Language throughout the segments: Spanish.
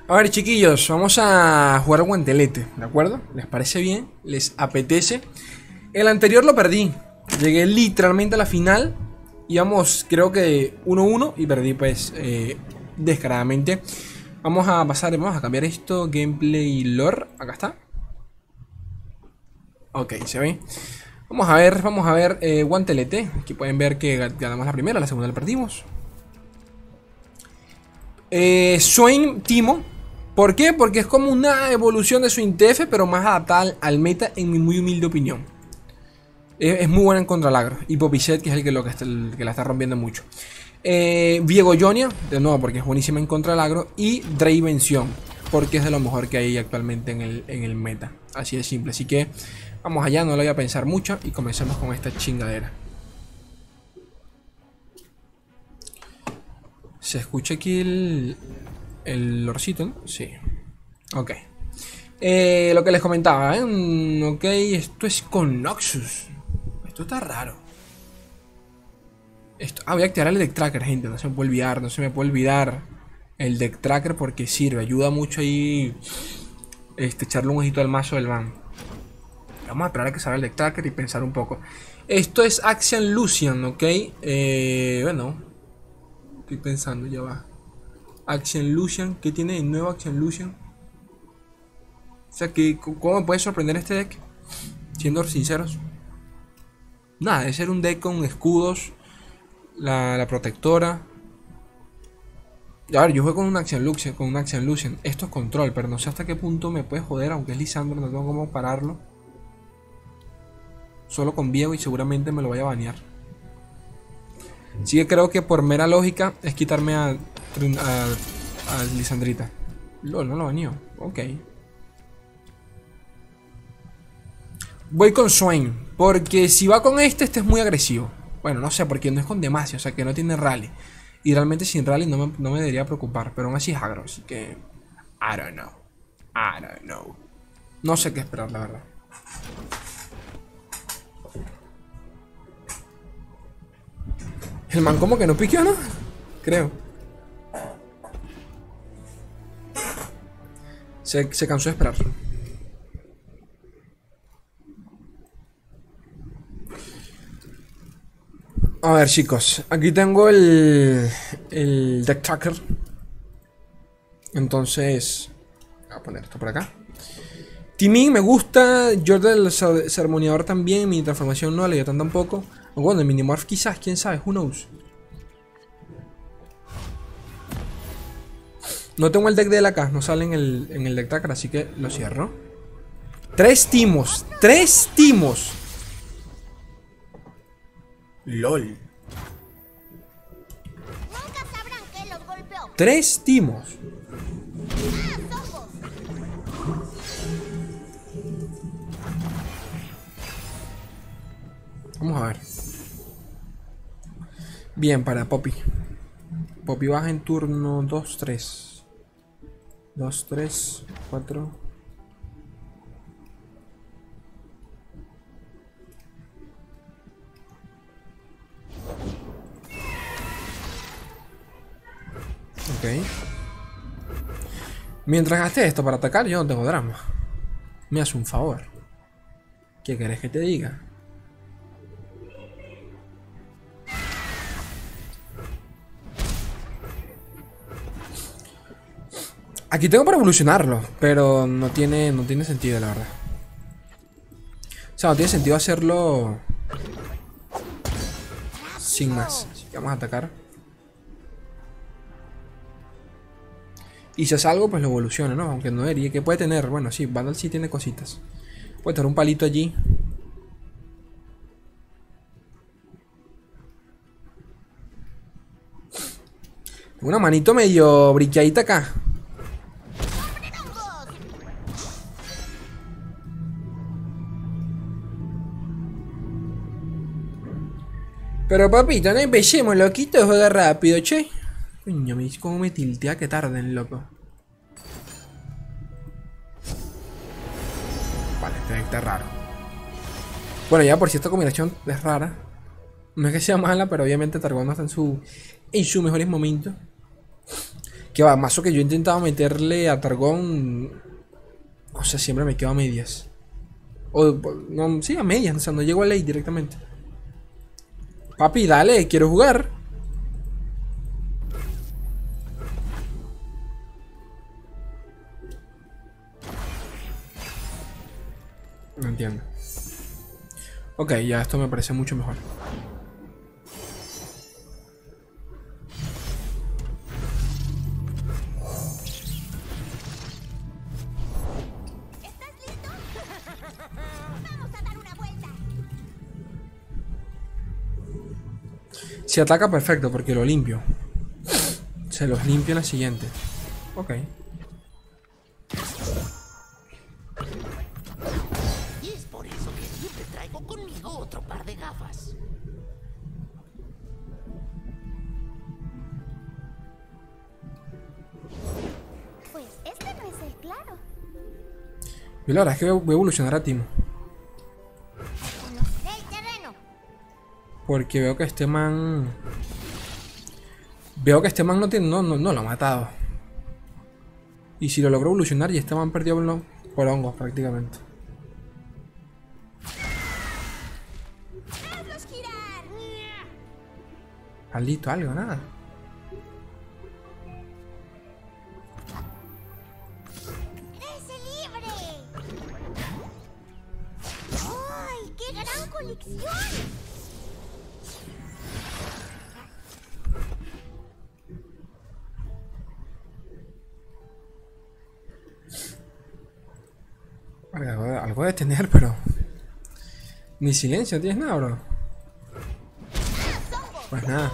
A ver, chiquillos, vamos a jugar guantelete, ¿de acuerdo? ¿Les parece bien? ¿Les apetece? El anterior lo perdí. Llegué literalmente a la final. Íbamos, creo que 1-1 y perdí, pues, descaradamente. Vamos a pasar, vamos a cambiar esto. Gameplay lore, acá está. Ok, se ve. Vamos a ver, guantelete. Aquí pueden ver que ganamos la primera, la segunda la perdimos. Swain Timo. ¿Por qué? Porque es como una evolución de Swain TF, pero más adaptada al meta, en mi muy humilde opinión. Es muy buena en contra agro. Y Poppyset, que es el que la está rompiendo mucho. Viego Jonia, de nuevo, porque es buenísima en contra del agro. Y Dravención, porque es de lo mejor que hay actualmente en el meta. Así de simple. Así que vamos allá, no lo voy a pensar mucho. Y comencemos con esta chingadera. Se escucha aquí el lorcito, ¿no? Sí. Ok. Lo que les comentaba, ¿eh? Ok, esto es con Noxus. Esto está raro. Voy a activar el deck tracker, gente. No se me puede olvidar el deck tracker porque sirve. Ayuda mucho ahí. Echarle un ojito al mazo del van. Vamos a esperar a que salga el deck tracker y pensar un poco. Esto es Axiom Lucian, ¿ok? Bueno. Estoy pensando, ya va. Axiom Lucian. ¿Qué tiene de nuevo Axiom Lucian? O sea, ¿cómo me puede sorprender este deck? Siendo sinceros. Nada, debe ser un deck con escudos. La protectora. A ver, yo juego con un Axiom Lucian. Esto es control, pero no sé hasta qué punto me puede joder. Aunque es Lisandro, no tengo cómo pararlo. Solo con Viego y seguramente me lo vaya a banear. Así que creo que por mera lógica es quitarme a Lisandrita. LOL, no lo baneó. Ok. Voy con Swain, porque si va con este es muy agresivo. Bueno, no sé, porque no es con Demacia, o sea que no tiene rally. Y realmente sin rally no me debería preocupar, pero aún así es agro, así que... I don't know. No sé qué esperar, la verdad. El man como que no piqueó, ¿no? Creo. Se cansó de esperar. A ver, chicos, aquí tengo el deck tracker. Entonces, voy a poner esto por acá. Timin me gusta. Jordan el ceremoniador también. Mi transformación no, Leviatán tampoco. O bueno, el Minimorph quizás, quién sabe, who knows. No tengo el deck de él acá, no sale en el deck tracker, así que lo cierro. 3 timos. LOL. 3 timos. Vamos a ver. Bien, para Poppy. Poppy baja en turno 2-3. 2, 3, 4. Ok. Mientras gaste esto para atacar, yo no tengo drama. Me hace un favor. ¿Qué querés que te diga? Aquí tengo para evolucionarlo, pero no tiene sentido, la verdad. O sea, no tiene sentido hacerlo sin más. Así que vamos a atacar. Y si hace algo, pues lo evoluciona, ¿no? Aunque no debería. ¿Qué puede tener? Bueno, sí, Vandal sí tiene cositas. Puede tener un palito allí. Una manito medio briqueadita acá. Pero papito, no empecemos, loquito, juega rápido, che. Coño, me dice cómo me tiltea que tarden, loco. Vale, este deck está raro. Bueno, ya por si esta combinación es rara. No es que sea mala, pero obviamente Targon no está en sus mejores momentos. Que va, mazo que yo he intentado meterle a Targón. O sea, siempre me quedo a medias. O, no, sí, a medias, o sea, no llego a late directamente. Papi, dale, quiero jugar. No entiendo. Ok, ya esto me parece mucho mejor. ¿Estás listo? Vamos a dar una vuelta. Si ataca, perfecto, porque lo limpio. Se los limpio en la siguiente. Ok. Y es por eso que siempre traigo conmigo otro par de gafas. Pues este no es el claro. Yo la verdad es que voy a evolucionar a Timo. Conoceré el terreno. Porque veo que este man. Veo que este man no tiene. No lo ha matado. Y si lo logro evolucionar, y este man perdió por hongos prácticamente. ¡Hazlos girar! Maldito, algo, nada. ¡Crece libre! ¡Ay, qué gran colección! Algo de tener, pero. Ni silencio, tienes nada, bro. Pues nada.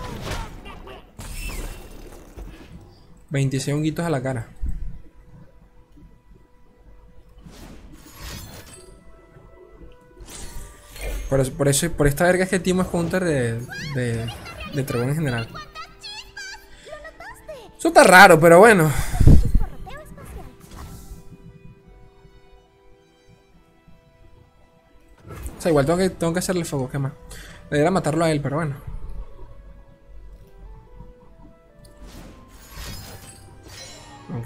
26 honguitos a la cara. Por esta verga es que Timo es counter de Trevor en general. ¡Cuántas chispas! ¡Lo notaste! Eso está raro, pero bueno. Chisporroteo espacial. O sea, igual tengo que hacerle fuego, ¿qué más? Debería matarlo a él, pero bueno. Ok.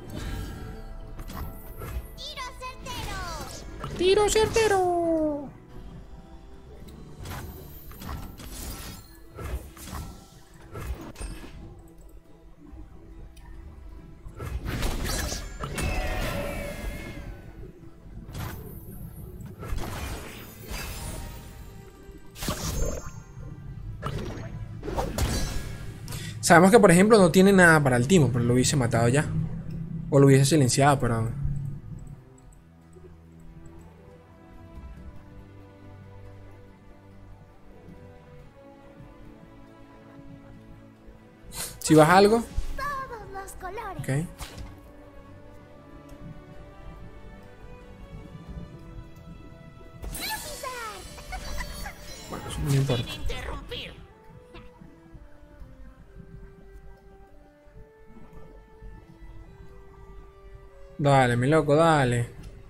¡Tiro certero! ¡Tiro certero! Sabemos que, por ejemplo, no tiene nada para el Timo, pero lo hubiese matado ya. O lo hubiese silenciado, pero... Si baja algo... Todos los colores. Ok. Bueno, eso no importa. Sin interrumpir. Dale, mi loco, dale.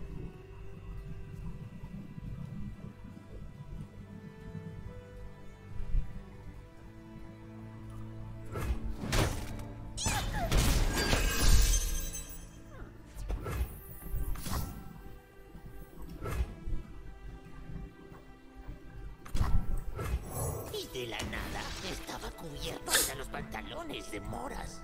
Y de la nada estaba cubierto hasta los pantalones de moras.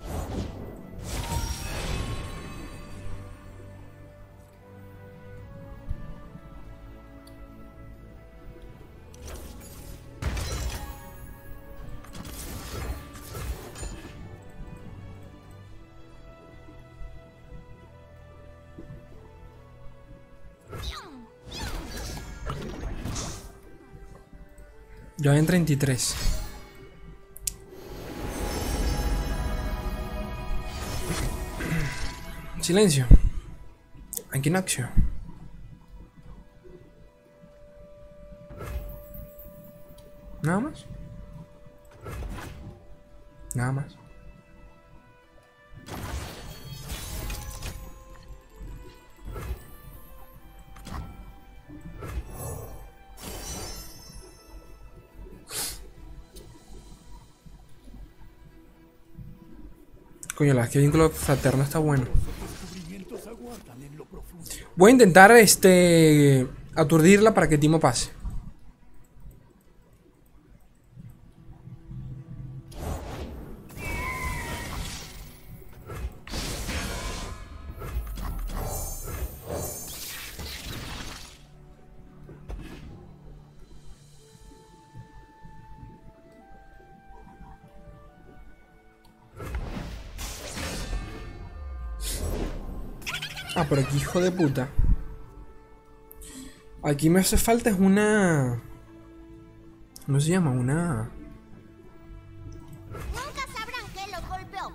Yo en 33. Silencio. Equinoccio. Nada más. Nada más. Coño, la verdad es que vínculo fraterno está bueno. Voy a intentar aturdirla para que Timo pase. Ah, pero aquí, hijo de puta. Aquí me hace falta es una... ¿Cómo se llama? Nunca sabrán que los golpeó.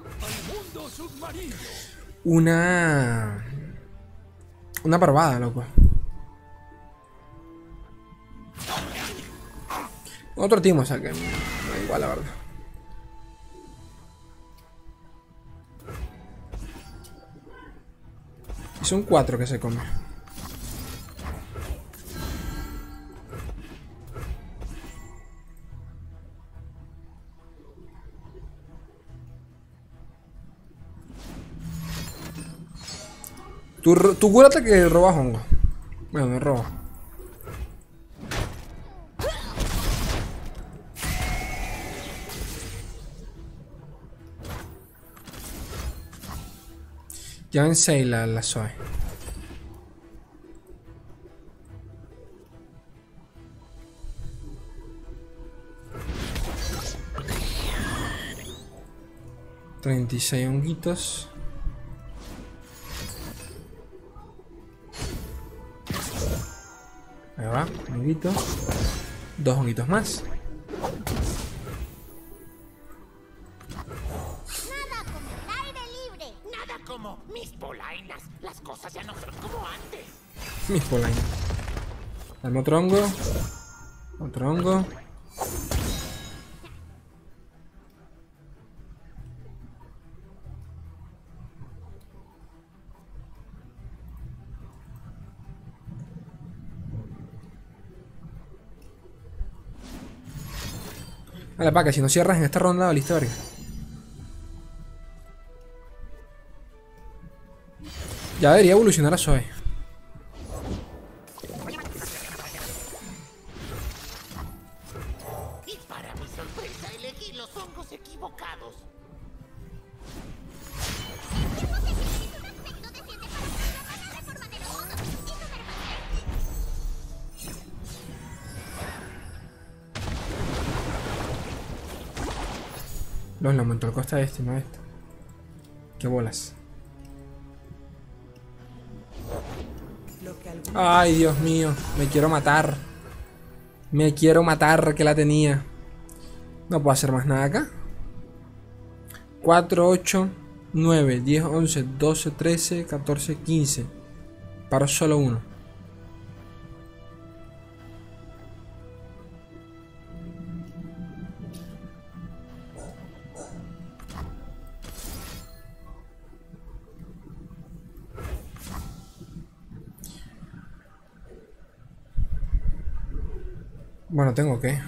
Una barbada, loco. Otro timo, o sea que me da igual, la verdad. Y son 4 que se comen. Tú cúrate que robas hongo. Bueno, me roba. Ya en 6 la Zoe. $36 honguitos. Ahí va, honguito. 2 honguitos más. Nada como el aire libre. Nada como mis polainas. Las cosas ya no son como antes. Mis polainas. Dame otro hongo. Otro hongo. Vale, pa' que si no cierras en esta ronda, valiste verga. Ya debería evolucionar a Zoe. Y para mi sorpresa elegí los hongos equivocados. Los le aumentó el coste a este, no a este. Qué bolas. Ay, Dios mío. Me quiero matar. Me quiero matar, que la tenía. No puedo hacer más nada acá. 4, 8, 9, 10, 11, 12, 13, 14, 15. Paro solo uno. Bueno, tengo que.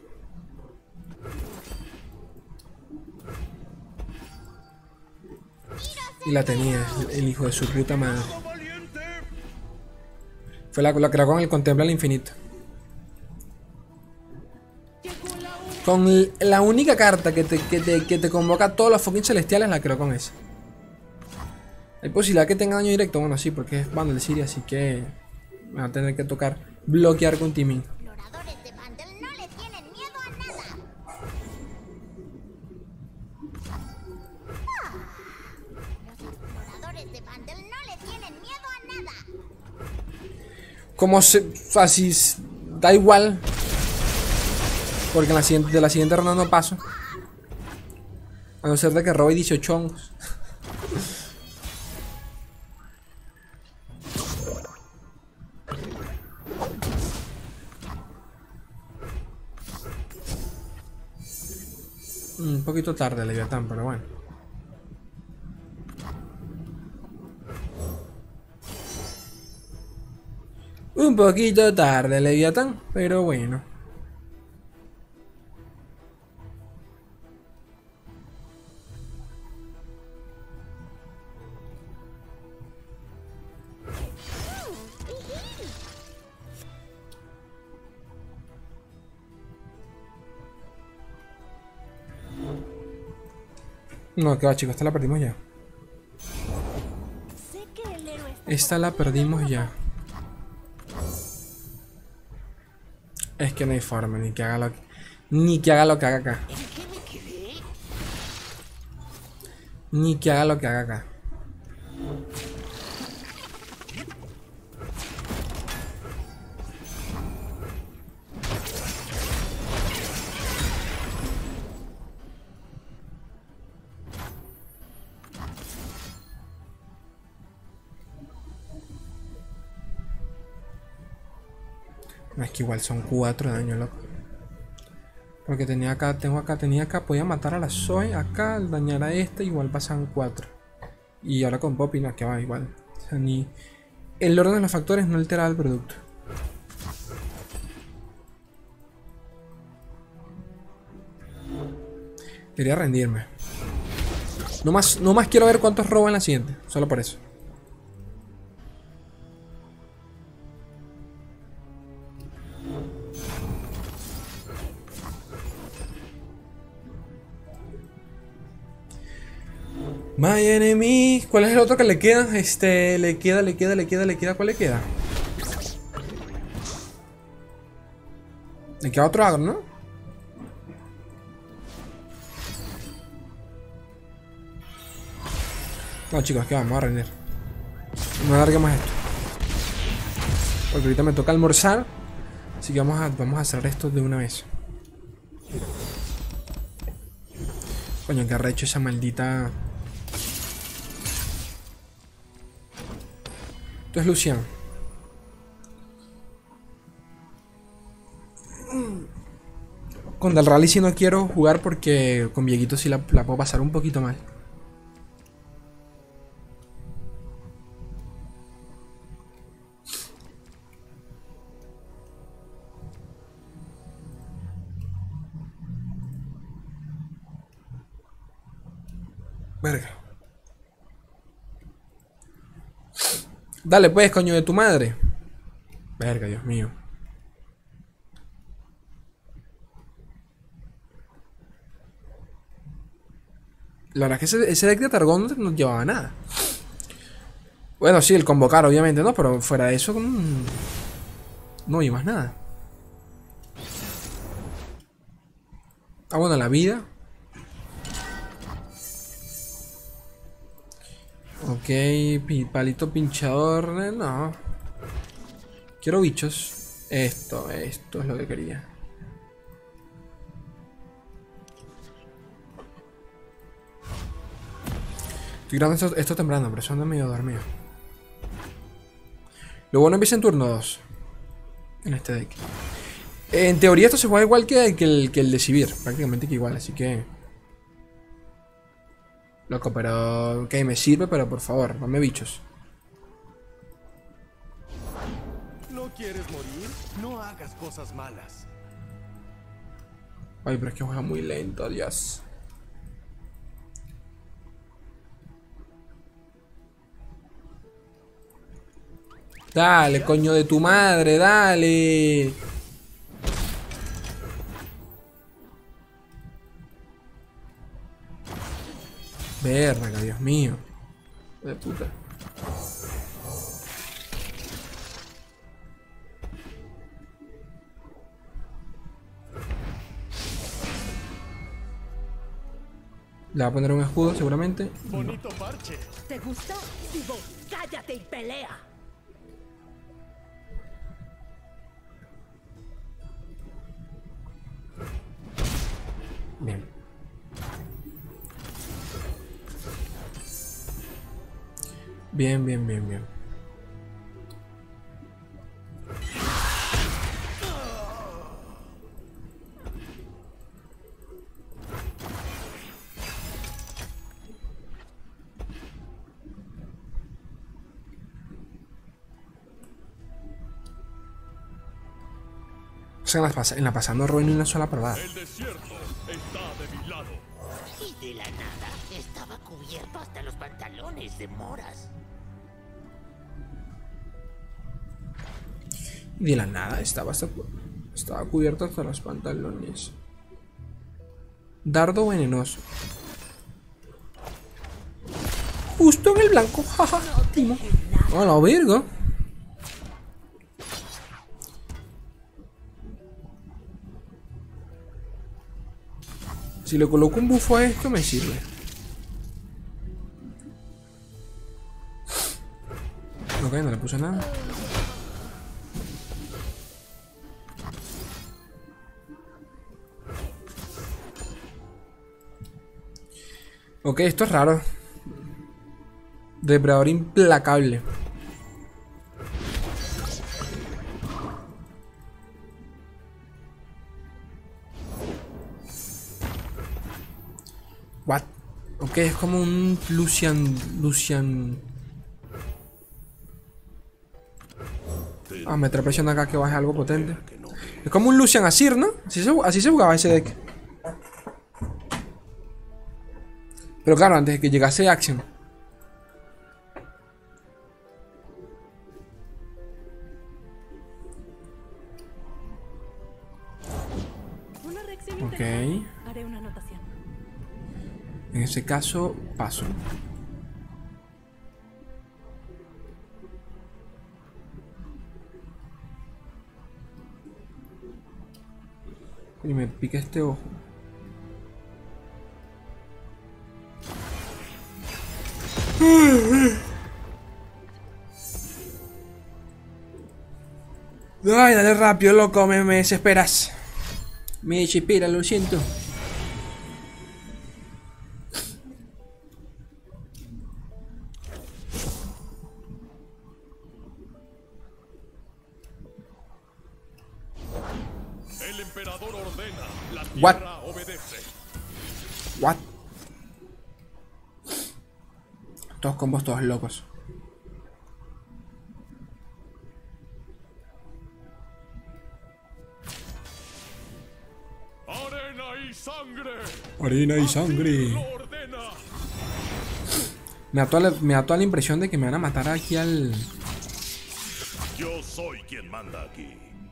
Y la tenía, el hijo de su puta madre. Fue la que con el contempla al infinito. Con la única carta que te convoca todos los fucking celestiales, la creo con esa. Hay posibilidad que tenga daño directo, bueno, sí, porque es Bundle City, así que me va a tener que tocar bloquear con Timing. Exploradores de Vandal no le tienen miedo a nada. Los exploradores de Vandal no le tienen miedo a nada. Como se. Así. Da igual. Porque en de la siguiente ronda no paso. A no ser de que robe 18 hongos. Un poquito tarde, Leviatán, pero bueno. Un poquito tarde, Leviatán, pero bueno. No, que va, chicos, esta la perdimos ya. Sé que el héroe está Esta la perdimos ya. Es que no hay forma, ni que haga lo que... Ni que haga lo que haga acá. ¿En qué me quedé? Ni que haga lo que haga acá. No, es que igual son 4 de daño, loco. Porque tenía acá, tenía acá, podía matar a la Zoe acá, al dañar a este, igual pasan 4. Y ahora con Poppy, no, que va igual. O sea, ni... El orden de los factores no altera el producto. Quería rendirme. No más quiero ver cuántos robo en la siguiente. Solo por eso. My enemy. ¿Cuál es el otro que le queda? Le queda. ¿Cuál le queda? Le queda otro agro, ¿no? No, chicos, que vamos a rendir. No alarguemos esto. Porque ahorita me toca almorzar. Así que vamos a hacer esto de una vez. Coño, que arrecho esa maldita... Esto es Lucian. Con Del Rally sí no quiero jugar porque con Vieguito sí la puedo pasar un poquito mal. Verga. Dale pues, coño de tu madre. Verga, Dios mío. La verdad es que ese deck de Targón no llevaba nada. Bueno, sí, el convocar, obviamente, ¿no? Pero fuera de eso, no vi más nada. Ah, bueno, la vida. Ok, palito pinchador. No. Quiero bichos. Esto es lo que quería. Estoy grabando esto temprano, pero eso anda medio dormido. Lo bueno empieza en turno 2. En este deck. En teoría esto se juega igual que el de Sivir. Prácticamente que igual, así que... Loco, pero... Ok, me sirve, pero por favor, dame bichos. ¿No quieres morir? No hagas cosas malas. Ay, pero es que juega muy lento, Dios. Dale, coño de tu madre, dale. Verga, Dios mío. De puta. Le va a poner un escudo seguramente. Bonito parche. ¿Te gusta? Digo, cállate y pelea. Bien. Bien. O sea, en la pasando Roy ni una sola probada. El desierto está de mi lado. Y de la nada estaba cubierto hasta los pantalones de moras. Y de la nada estaba cubierto hasta los pantalones. Dardo venenoso. Justo en el blanco. Jaja. Timo. A la verga. Si le coloco un bufo a esto me sirve. Ok, no le puse nada. Ok, esto es raro. Depredador implacable. What? Ok, es como un Lucian. Ah, me trae presión acá que baje algo potente. Es como un Lucian Asir, ¿no? Así se jugaba ese deck. Pero claro, antes de que llegase Action. Una reacción Ok. interesante. Haré una anotación. En ese caso, paso. Y me pica este ojo. Ay, dale rápido, loco, me desesperas. Me desespera, lo siento. El emperador ordena, la What? tierra obedece. What? Todos combos, todos locos. Arena y sangre. Harina y sangre. Lo ordena. Me da toda la impresión de que me van a matar aquí al... Yo soy quien manda aquí.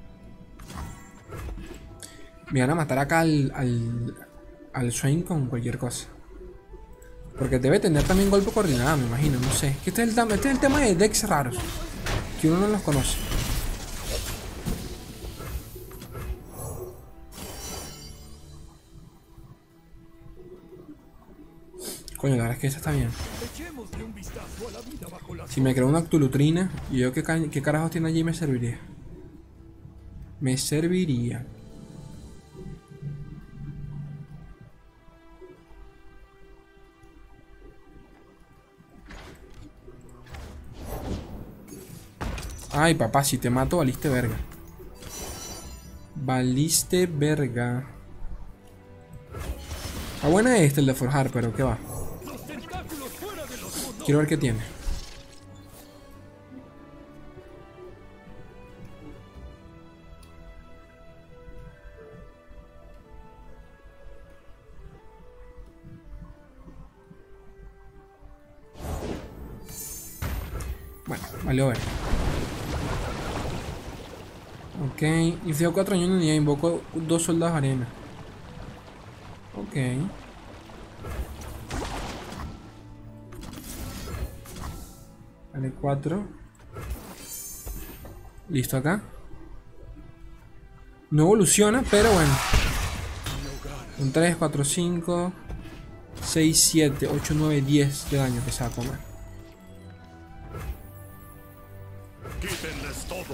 Me van a matar acá al Swain con cualquier cosa. Porque debe tener también golpe coordinado, me imagino, no sé. Que este es el tema de decks raros. Que uno no los conoce. Coño, la verdad es que esta está bien. Echémosle un vistazo a la vida bajo las Si me creo una Cthulhutrina y yo qué carajos tiene allí me serviría. Me serviría. Ay, papá, si te mato, valiste verga. Valiste verga. Está buena este, el de forjar, pero qué va. los tentáculos fuera de los monólogos. Quiero ver qué tiene. Bueno, valió ver. Ok, inflijo 4 daños en unidad, invoco 2 soldados arena. Ok. Vale, 4. Listo acá. No evoluciona, pero bueno. Un 3, 4, 5, 6, 7, 8, 9, 10 de daño que se va a comer. Quítenles todo.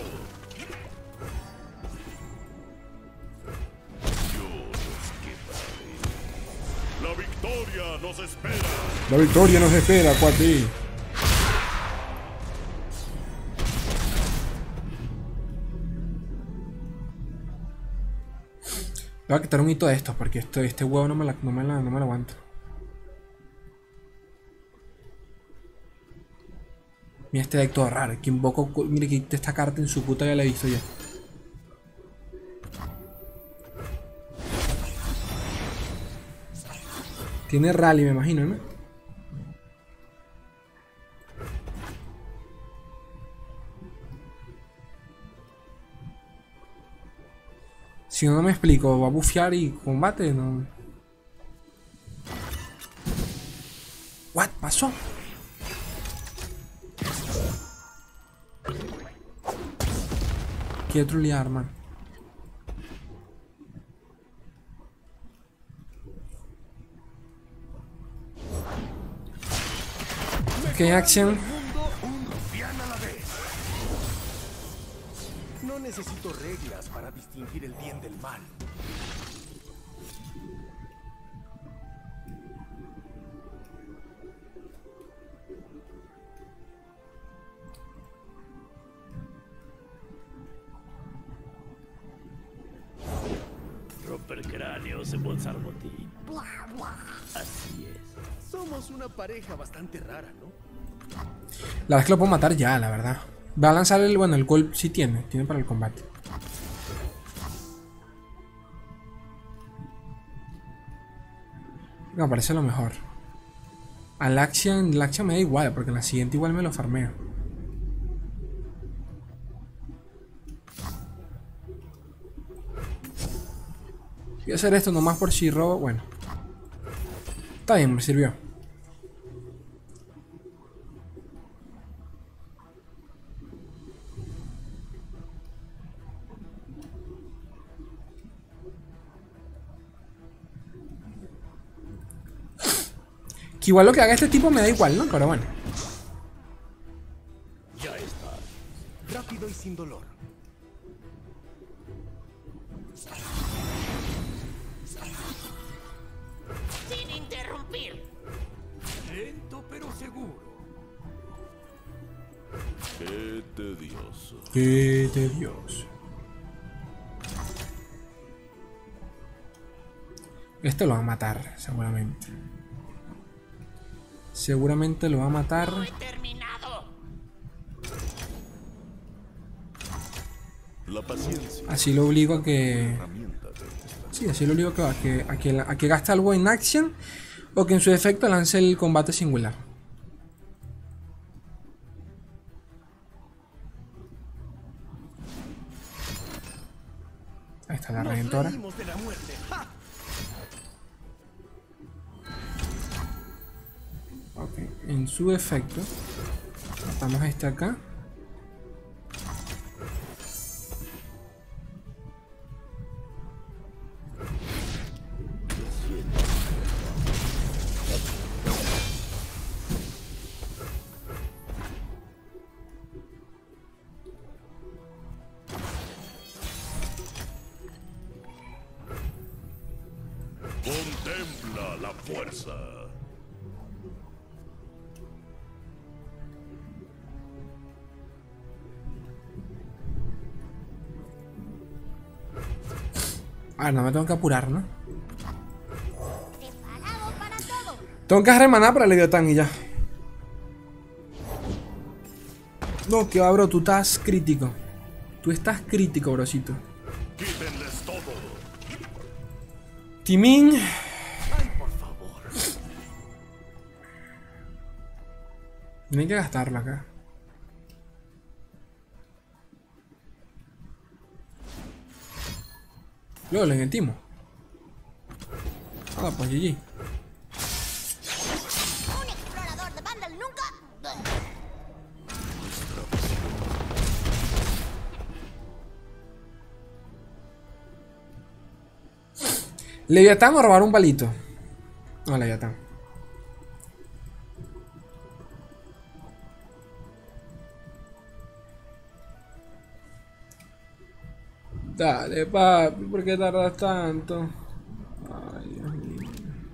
Yo los quemaré. La victoria nos espera. La victoria nos espera, cuate. Le voy a quitar un hito de estos porque este huevo no me lo aguanto. Mira este deck todo raro. Que invoco. Mire que esta carta en su puta ya la he visto ya. Tiene rally, me imagino, ¿no? Si no me explico, va a bufear y combate, no. What pasó? quiere trolear, man. Ok, acción. Un rufián a la vez. No necesito reglas para distinguir el bien del mal. Romper cráneos, embolsar botín. Así es. Somos una pareja bastante rara, ¿no? La verdad es que lo puedo matar ya, la verdad. Va a lanzar el... Bueno, el golpe sí tiene para el combate. Me parece lo mejor. Al Axiom me da igual, porque en la siguiente igual me lo farmeo. Voy a hacer esto nomás por si robo. Bueno. Está bien, me sirvió. Que igual lo que haga este tipo me da igual, ¿no? Pero bueno. Ya está. Rápido y sin dolor. Sin interrumpir. Lento pero seguro. Qué tedioso. Qué tedioso. Esto lo va a matar, seguramente. Seguramente lo va a matar. No he terminado. La paciencia. Así lo obligo a que... Herramienta de esta. Sí, así lo obligo a que gaste algo en acción. O que en su defecto lance el combate singular. Ahí está la Nos redentora. reímos de la muerte. ¡Ja! Ok, en su defecto matamos a este acá. Contempla la fuerza. Ah, no me tengo que apurar, ¿no? Preparado para todo. Tengo que dejar maná para el Leviatán y ya. No, que va, bro, tú estás crítico. Tú estás crítico, brocito. Quítenles todo. Timín. Ay, por favor. Tienen que gastarlo acá. Luego le metimos. Ah, pues GG. Un explorador de Vandal nunca. Leviatán o robar un palito. No, Leviatán. Dale, papi, ¿por qué tardas tanto? Ay, Dios mío.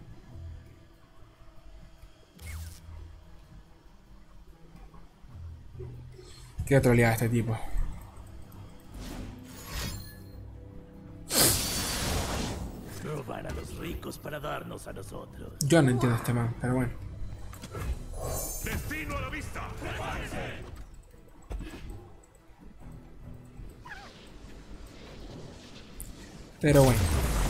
Qué troleada este tipo. Robar a los ricos para darnos a nosotros. Yo no entiendo a este man, pero bueno. Destino a la vista. Pero bueno.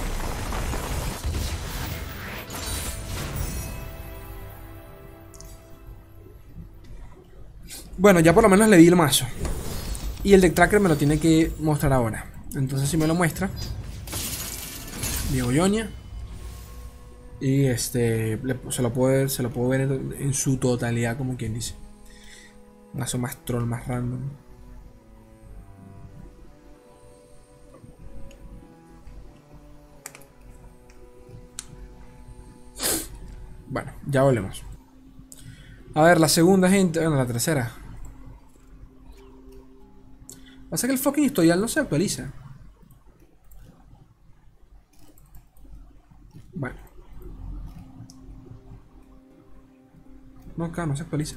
Bueno, ya por lo menos le di el mazo. Y el deck tracker me lo tiene que mostrar ahora. Entonces si me lo muestra. Diego Yoña. Y se lo puedo ver en su totalidad, como quien dice. Mazo más troll, más random. Ya volvemos. A ver, la segunda, gente. Bueno, la tercera. Pasa que el fucking historial no se actualiza. Bueno. No, acá no se actualiza.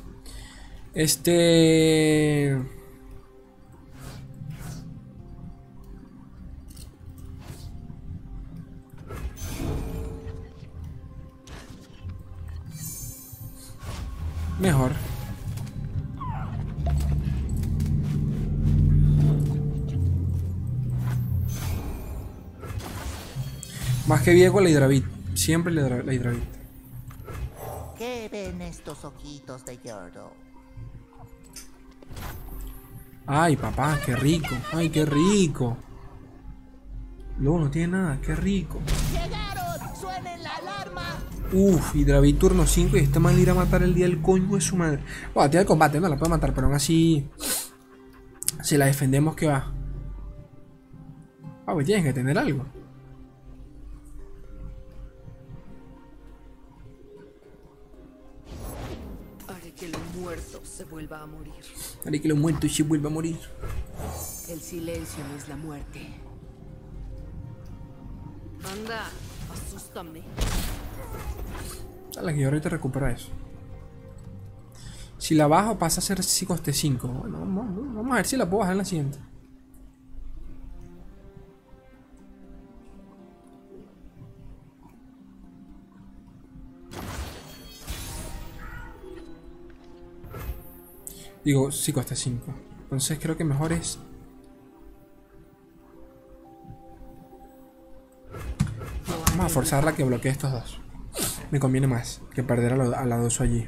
Mejor. Más que Diego, la Hidravit. Siempre la Hidravit. ¿Qué ven estos ojitos de Yordo? Ay, papá, qué rico. Ay, qué rico. Luego no tiene nada, qué rico. ¡Llegaron! ¡Suenen la alarma! Uf, Hidravit turno 5 y este man irá a matar el día del coño de su madre. Bueno, tiene combate, no la puede matar, pero aún así. Si la defendemos, ¿qué va? Ah, pues tienes que tener algo. Haré que el muerto se vuelva a morir. Haré que los muertos se vuelva a morir. El silencio es la muerte. Anda, asústame. Dale, que yo ahorita recupero eso. Si la bajo pasa a ser si coste 5. Bueno, vamos a ver si la puedo bajar en la siguiente. Digo, sí coste 5. Entonces creo que mejor es... Vamos a forzarla a que bloquee estos dos. Me conviene más que perder a la Dosu allí.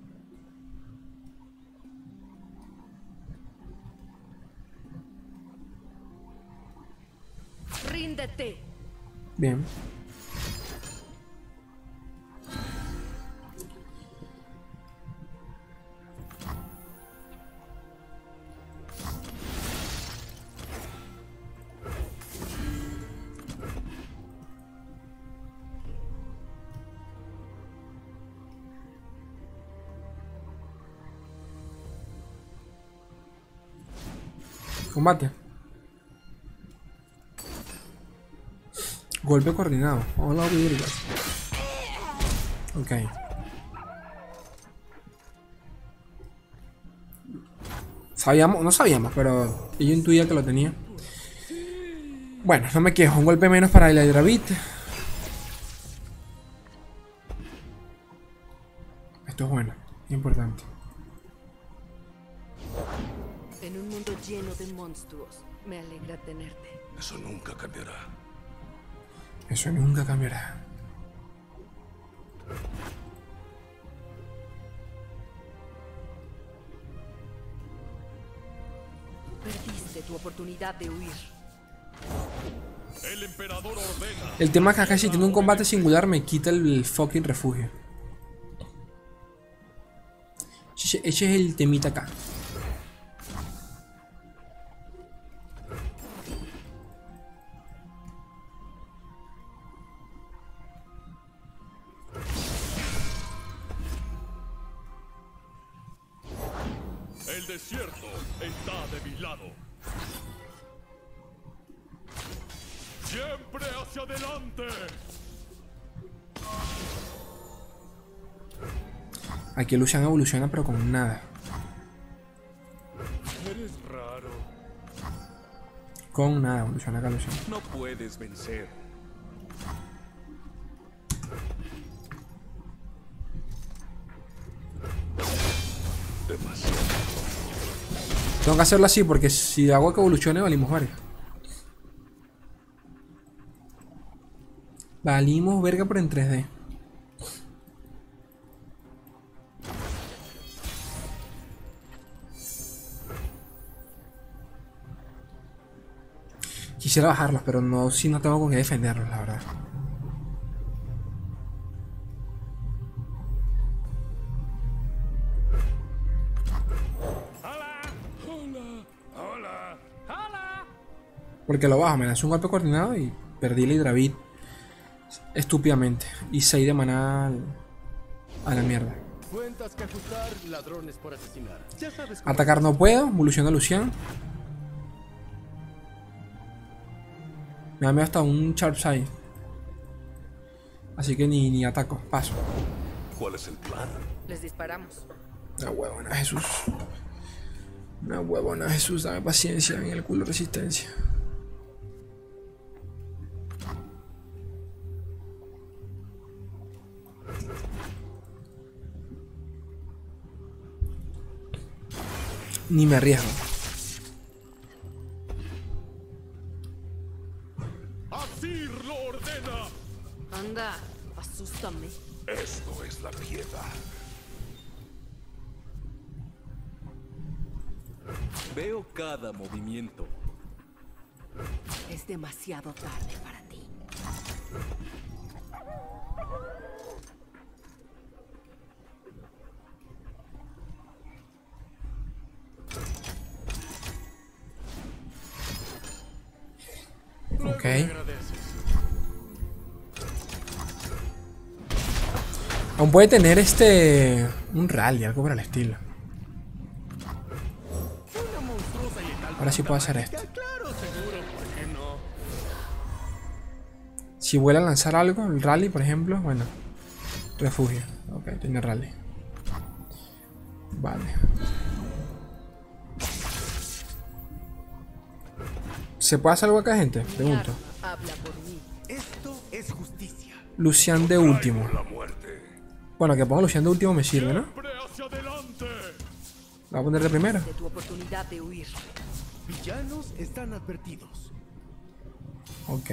Ríndete. Bien. Combate. Golpe coordinado. Vamos a la virga. Ok. Sabíamos, no sabíamos, pero yo intuía que lo tenía. Bueno, no me quejo. Un golpe menos para el Hidravit. Esto es bueno, importante. En un mundo lleno de monstruos, me alegra tenerte. Eso nunca cambiará. Eso nunca cambiará. Perdiste tu oportunidad de huir. El emperador ordena. El tema es que acá si tiene un combate singular me quita el fucking refugio. Ese es el temita acá. El desierto está de mi lado. Siempre hacia adelante. Aquí Lucian evoluciona pero con nada. Eres raro. Con nada evoluciona acá Lucian. No puedes vencer. Demasiado. Tengo que hacerlo así porque si hago que evolucione valimos varios. Valimos verga pero en 3D. Quisiera bajarlos, pero no, si no tengo con qué defenderlos, la verdad. Porque lo bajo, me lanzó un golpe coordinado y perdí el Hidravit estúpidamente. Y 6 de maná A la mierda. Cuentas que ajustar, ladrones por asesinar. Ya sabes cómo Atacar no puedo. Evoluciona Lucian. Me da miedo hasta un Sharp Side. Así que ni ataco. Paso. ¿Cuál es el plan? Les disparamos. Una huevona, Jesús. Una huevona, Jesús. Dame paciencia en el culo resistencia. Ni me arriesgo. Asir lo ordena. Anda, asústame. Esto es la piedad. Veo cada movimiento. Es demasiado tarde para ti. Ok. Aún puede tener un rally, algo por el estilo. Ahora sí puedo hacer esto. Claro, seguro, ¿por qué no? Si vuelve a lanzar algo, el rally, por ejemplo, bueno. Refugio. Ok, tiene rally. Vale. ¿Se puede hacer algo acá, gente? Pregunto. Habla por mí. Esto es justicia. Lucian de último. La muerte. Bueno, que ponga Lucian de último me sirve, ¿no? Siempre hacia adelante. La voy a poner de primero. De tu oportunidad de huir. Villanos están advertidos. Ok.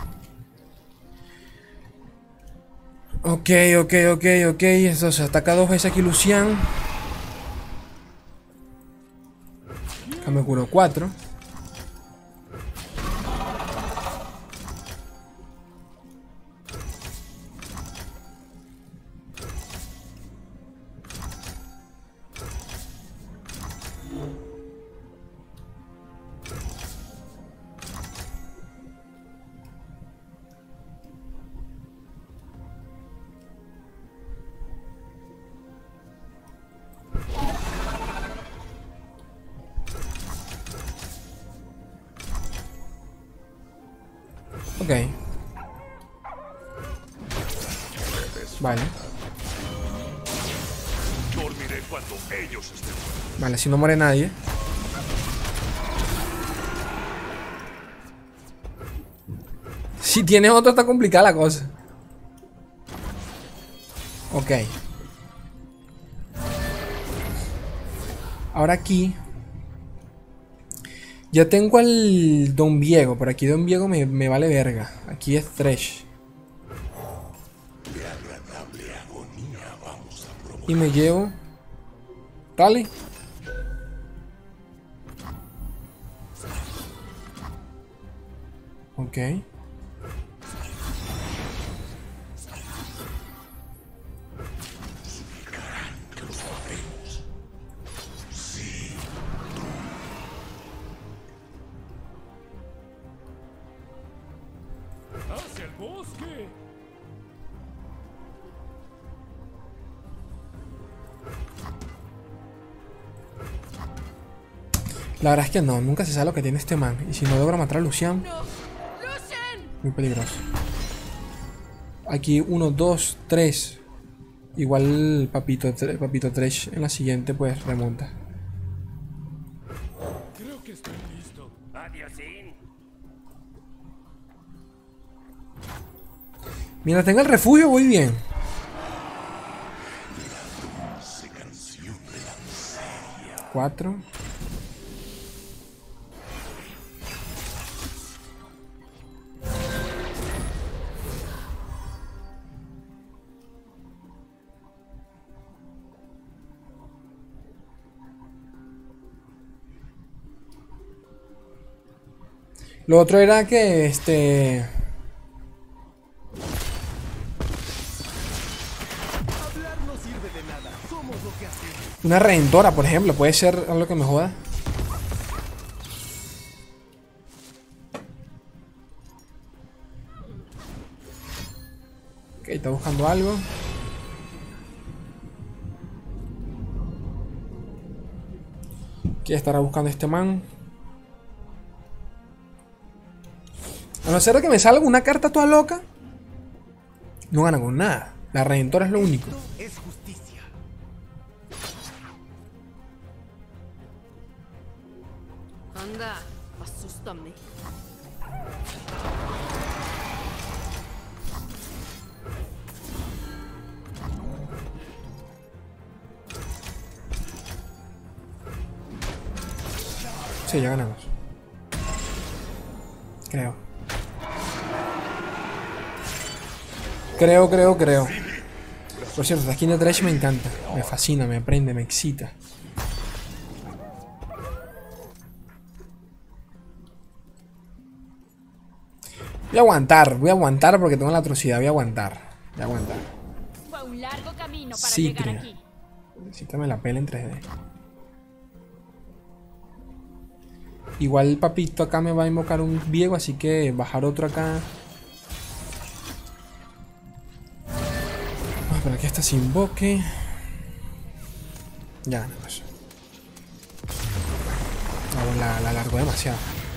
Ok. Entonces ataca 2 veces aquí Lucian. Acá me curo 4. Ok. Vale. Dormiré cuando ellos estén muertos. Vale, si no muere nadie. Si tiene otro está complicada la cosa. Ok. Ahora aquí ya tengo al Don Diego. Por aquí Don Diego me vale verga. Aquí es Thresh. Y me llevo Rally. Ok. Hacia el bosque. La verdad es que no, nunca se sabe lo que tiene este man. Y si no logra matar a Lucian, muy peligroso. Aquí 1, 2, 3. Igual Papito Thresh en la siguiente pues remonta. Creo que estoy listo. Adiosín. Mientras tenga el refugio voy bien. Cuatro. Lo otro era que Hablar no sirve de nada. Somos lo que hacemos. una redentora, por ejemplo, puede ser algo que me joda. Ok, está buscando algo. ¿Qué estará buscando este man? A no ser de que me salga una carta toda loca, no gana con nada. La Redentora es lo único. Es justicia. Anda, asústame. Sí, ya ganamos. Creo. Creo. Por cierto, la skin de Thresh me encanta. Me fascina, me prende, me excita. Voy a aguantar porque tengo la atrocidad. Voy a aguantar. Fue un largo camino para Citria. llegar aquí. Necesítame la pela en 3D. Igual el papito acá me va a invocar un Viego, así que bajar otro acá. Para que esta se invoque. Ya ganamos. Vamos, la alargó demasiado.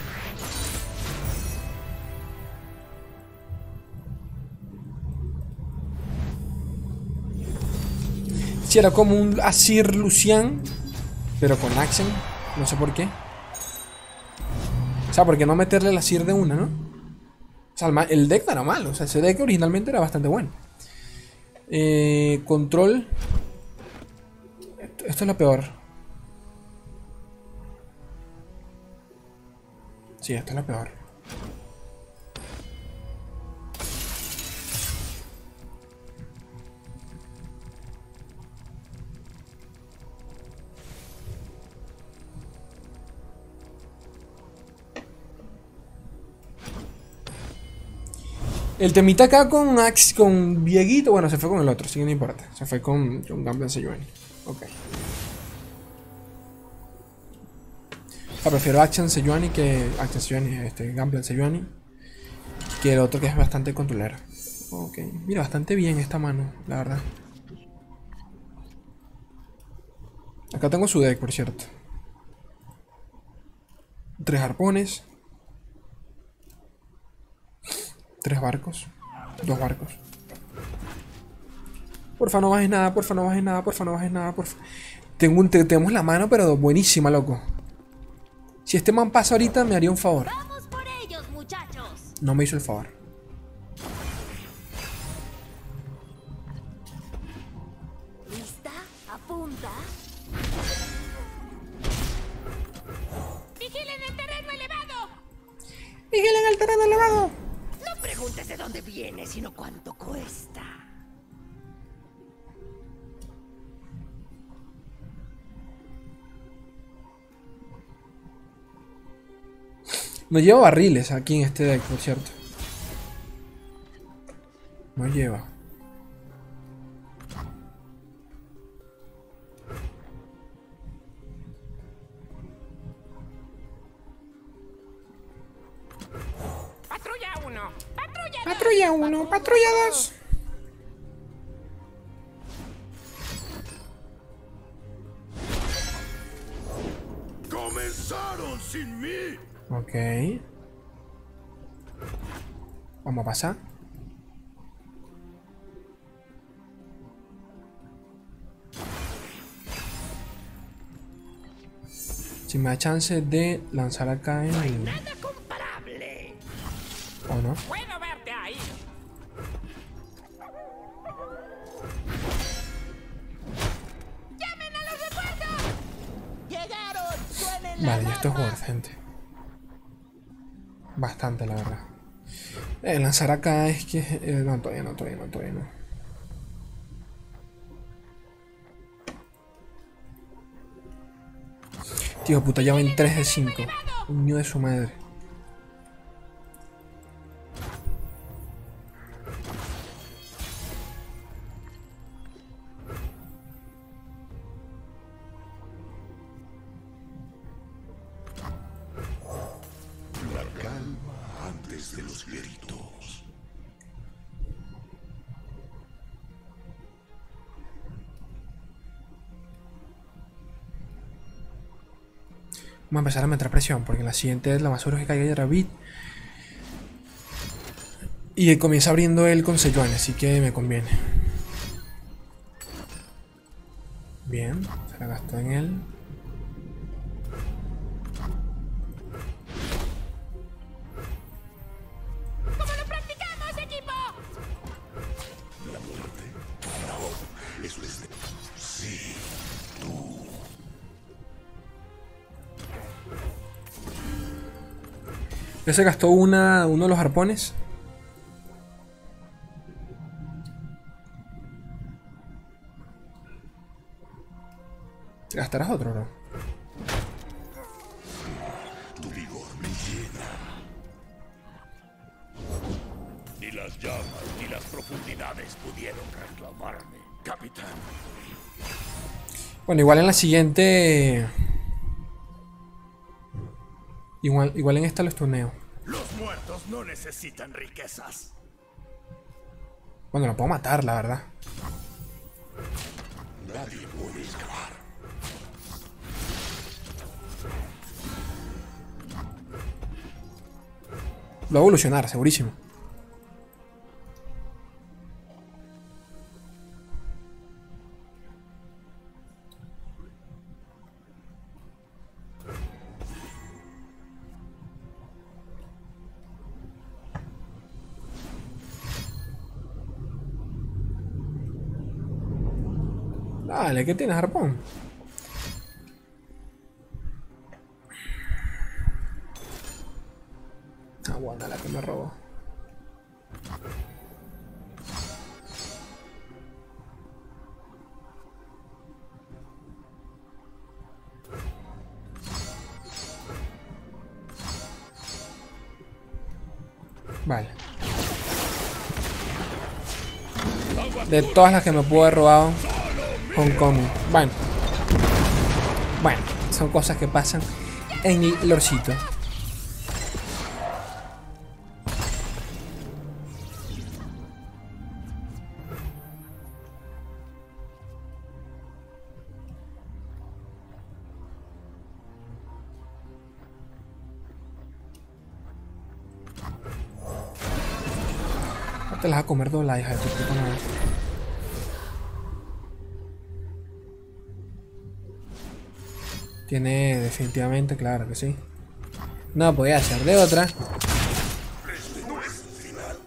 Si era como un Azir Lucian, pero con Accent. No sé por qué. O sea, ¿por qué no meterle el Azir de una, no? O sea, el deck no era malo. O sea, ese deck originalmente era bastante bueno. Control. Esto es lo peor. Sí, esto es lo peor. El temita acá con Vieguito, bueno, se fue con el otro, así que no importa. Se fue con Gamble Sejuani. Ok. O sea, prefiero Action Sejuani que Gamble Sejuani, que el otro que es bastante controlero. Ok, mira, bastante bien esta mano, la verdad. Acá tengo su deck, por cierto. 3 arpones. 3 barcos. 2 barcos. Porfa, no bajes nada, porfa, no bajes nada, porfa, no bajes nada, porfa. Tenemos la mano, pero buenísima, loco. Si este man pasa ahorita, me haría un favor. ¡Vamos por ellos, muchachos! No me hizo el favor. ¿Lista? ¿Apunta? ¡Vigilen el terreno elevado! ¡Vigilen el terreno elevado! No preguntes de dónde viene, sino cuánto cuesta. No lleva barriles aquí en este deck, por cierto. No lleva. ¡Patrulla 1! ¡Patrulla 2! Patrulla 1, patrulla 2. ¡Comenzaron sin mí! Ok. Vamos a pasar. Si me da chance de lanzar acá en el... ¡Nada comparable! ¿O no? ¡Puedo verte ahí! ¡Llamen a los refuerzos! ¡Llegaron! ¡Suenen Vale, y esto es worth, gente. Bastante, la verdad. Lanzar acá es que... no, todavía no. Tío puta, ya ven 3 de 5. Un mío de su madre. La calma antes de los gritos. Vamos a empezar a meter presión, porque en la siguiente es la más seguro que caiga Rabbit. Y él comienza abriendo él con Sejuani, así que me conviene. Bien, se la gastó en él. ¿Cómo lo practicamos, equipo? La muerte. No, eso es de... Sí, tú. Ya se gastó uno de los arpones. ¿Te gastarás otro, bro? Tu vigor me llena. Ni las llamas ni las profundidades pudieron reclamarme, capitán. Bueno, igual en la siguiente... Igual en esta los tuneo. Los muertos no necesitan riquezas. Bueno, lo puedo matar, la verdad. Nadie puede escapar. Lo va a evolucionar, segurísimo. Dale, ¿qué tienes, arpón? Ah, buena la que me robó. Vale. De todas las que me pudo haber robado, Homecoming. Bueno. Bueno, son cosas que pasan en el lorcito. No te las vas a comer toda la hija de tu puta madre. Tiene definitivamente, claro que sí. No podía hacer de otra. Este no es el final.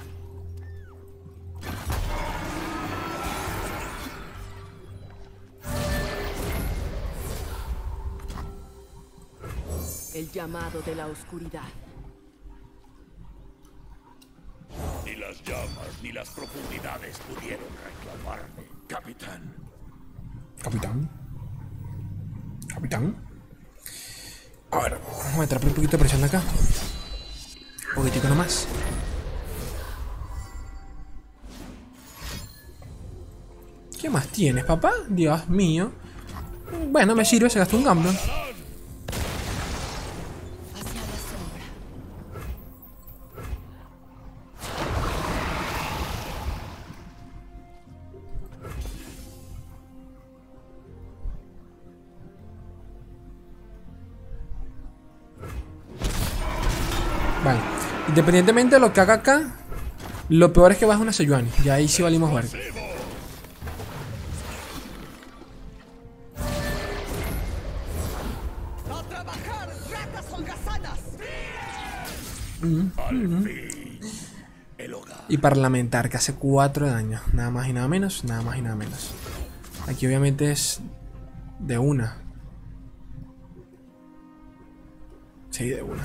El llamado de la oscuridad. Ni las llamas ni las profundidades pudieron reclamarme, capitán. Capitán. Capitán. A ver, vamos a meter un poquito de presión acá. Un poquitico nomás. ¿Qué más tienes, papá? Dios mío. Bueno, me sirve, se gastó un Gambler. Hacia la sombra. Vale. Independientemente de lo que haga acá, lo peor es que baja una Sejuani. Y ahí sí valimos ver. ¡A trabajar, ratas holgazanas! Al fin, el hogar. Y parlamentar, que hace 4 de daño. Nada más y nada menos, nada más y nada menos. Aquí obviamente es de una. Sí, de una.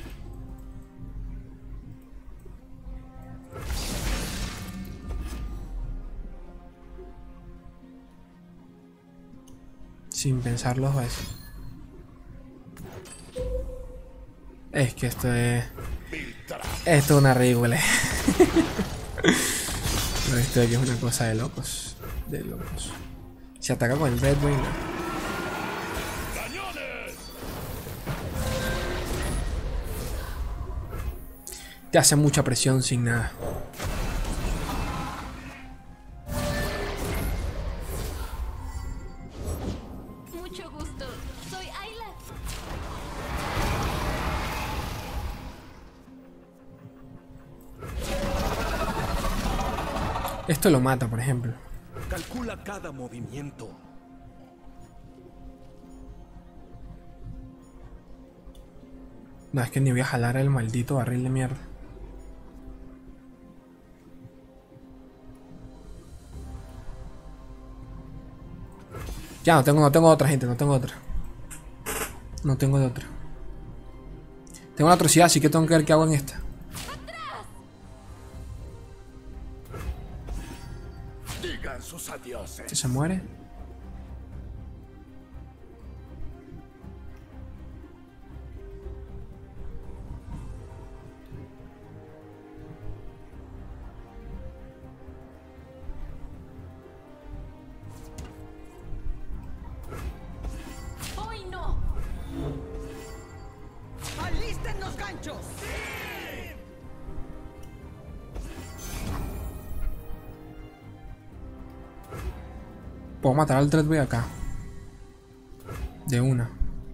Sin pensarlo dos veces. Es que esto es... Esto es una ridícula. Pero esto aquí es una cosa de locos. De locos. Se ataca con el Red Wing. Te hace mucha presión sin nada. Mucho gusto. Soy Ayla. Esto lo mata, por ejemplo. Calcula cada movimiento. No, es que ni voy a jalar el maldito barril de mierda. Ya, no tengo otra, gente, no tengo otra. No tengo de otra. Tengo una atrocidad, así que tengo que ver qué hago en esta. Digan sus adioses. ¿Que se muere? ¡Hoy no! ¡Alisten los ganchos! Puedo matar al Dreadway acá. De una.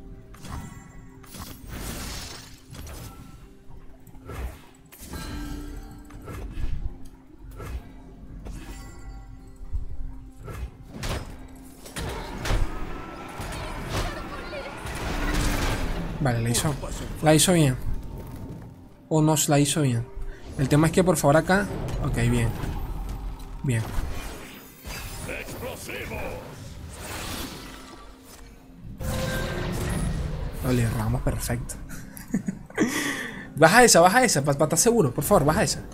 Vale, la hizo bien. O nos la hizo bien. El tema es que por favor acá. Ok, bien. Bien. Lo le erramos perfecto. Baja esa, para estar seguro, por favor, baja esa.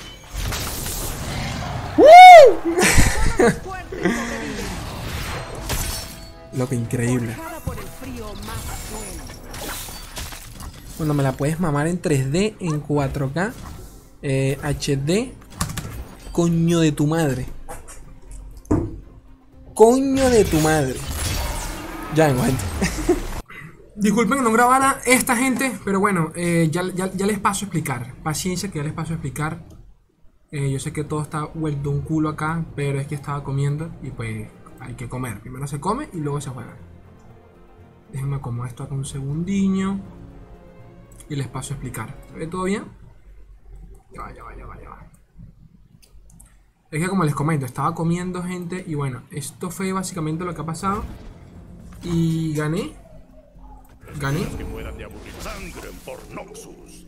Lo que increíble. Bueno, me la puedes mamar en 3D, en 4K, HD. Coño de tu madre. Coño de tu madre. Ya vengo, gente. Disculpen que no grabara esta, gente, pero bueno, ya les paso a explicar. Paciencia que ya les paso a explicar. Yo sé que todo está vuelto un culo acá, pero es que estaba comiendo y pues hay que comer. Primero se come y luego se juega. Déjenme acomodar esto acá un segundinho y les paso a explicar. ¿Se ve todo bien? Ya va. Es que como les comento, estaba comiendo, gente, y bueno, esto fue básicamente lo que ha pasado. Y gané. Que mueran de aburrir. Sangre por Noxus.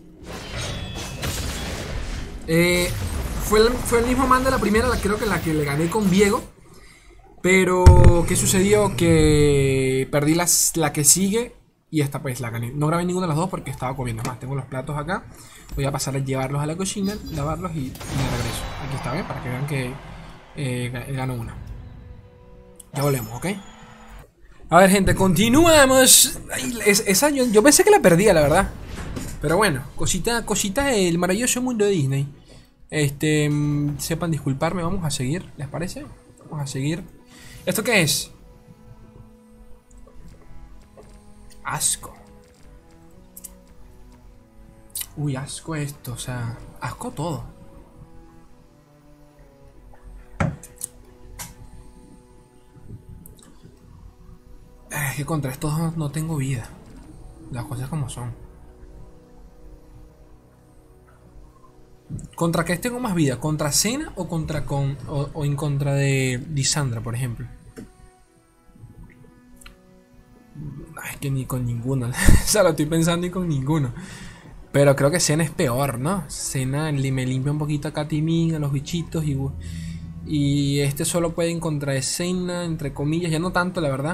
Fue el mismo man de la primera, creo que la que le gané con Diego. Pero, ¿qué sucedió? Que perdí la que sigue y esta pues la gané. No grabé ninguna de las dos porque estaba comiendo más. Tengo los platos acá. Voy a pasar a llevarlos a la cocina, lavarlos y me regreso. Aquí está, ¿bien? Para que vean que gano una. Ya volvemos, ¿ok? A ver, gente, continuamos. Ay, esa yo pensé que la perdía, la verdad. Pero bueno, cosita del maravilloso mundo de Disney. Sepan disculparme, vamos a seguir, ¿les parece? Vamos a seguir. ¿Esto qué es? Asco. Uy, asco esto, o sea, asco todo. Es que contra estos no tengo vida. Las cosas como son. ¿Contra qué tengo más vida? ¿Contra Senna o o en contra de Lissandra, por ejemplo? Es que ni con ninguno. O sea, lo estoy pensando y con ninguno. Pero creo que Senna es peor, ¿no? Senna me limpia un poquito acá a Timín, a los bichitos y este solo puede en contra de Senna, entre comillas. Ya no tanto, la verdad.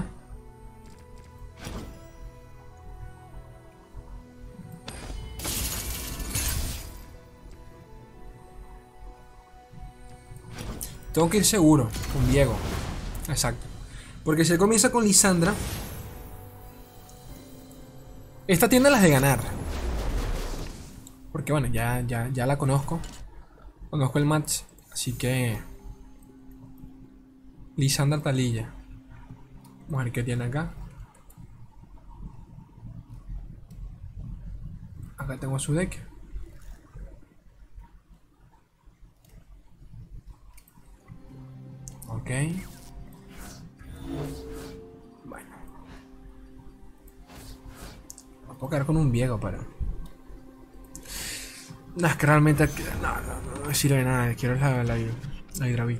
Tengo que ir seguro con Diego. Exacto. Porque si él comienza con Lissandra, esta tiene las de ganar. Porque bueno, ya la conozco. Conozco el match. Así que Lissandra Taliyah. Vamos a ver qué tiene acá. Acá tengo su deck. Ok. Bueno. Me puedo quedar con un Viego, pero... No, es que realmente... No me sirve de nada. Quiero la La Hydra-Beat.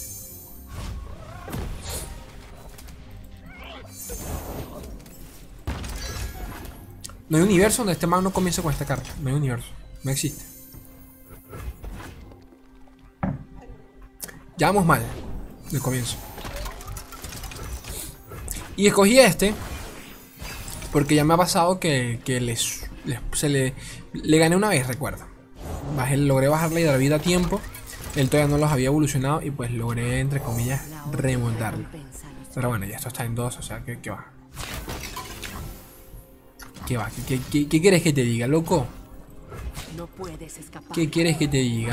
No hay universo donde este man no comience con esta carta. No hay universo. No existe. Ya vamos mal del comienzo. Y escogí este porque ya me ha pasado que le gané una vez, recuerdo. Logré bajar la Hydra-Beat a tiempo. Él todavía no los había evolucionado y pues logré, entre comillas, remontarlo. Pero bueno, ya esto está en 2, o sea, ¿qué va? ¿Qué va? ¿Qué quieres que te diga, loco? No puedes escapar. ¿Qué quieres que te diga?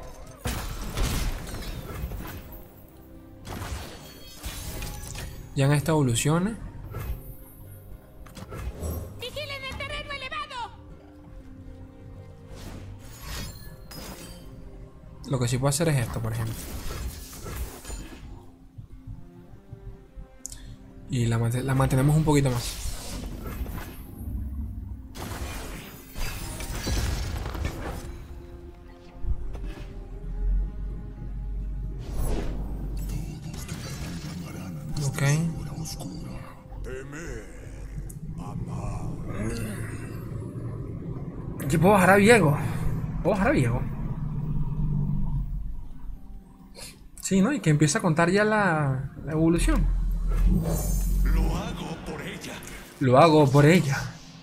Ya en esta evolución. ¡Vigilen el terreno elevado! Lo que sí puedo hacer es esto, por ejemplo. Y la mantenemos un poquito más. Ok. Aquí puedo bajar a Viego. ¿Puedo bajar a Viego? Sí, ¿no? Y que empiece a contar ya la evolución. Lo hago por ella. Lo hago por ella.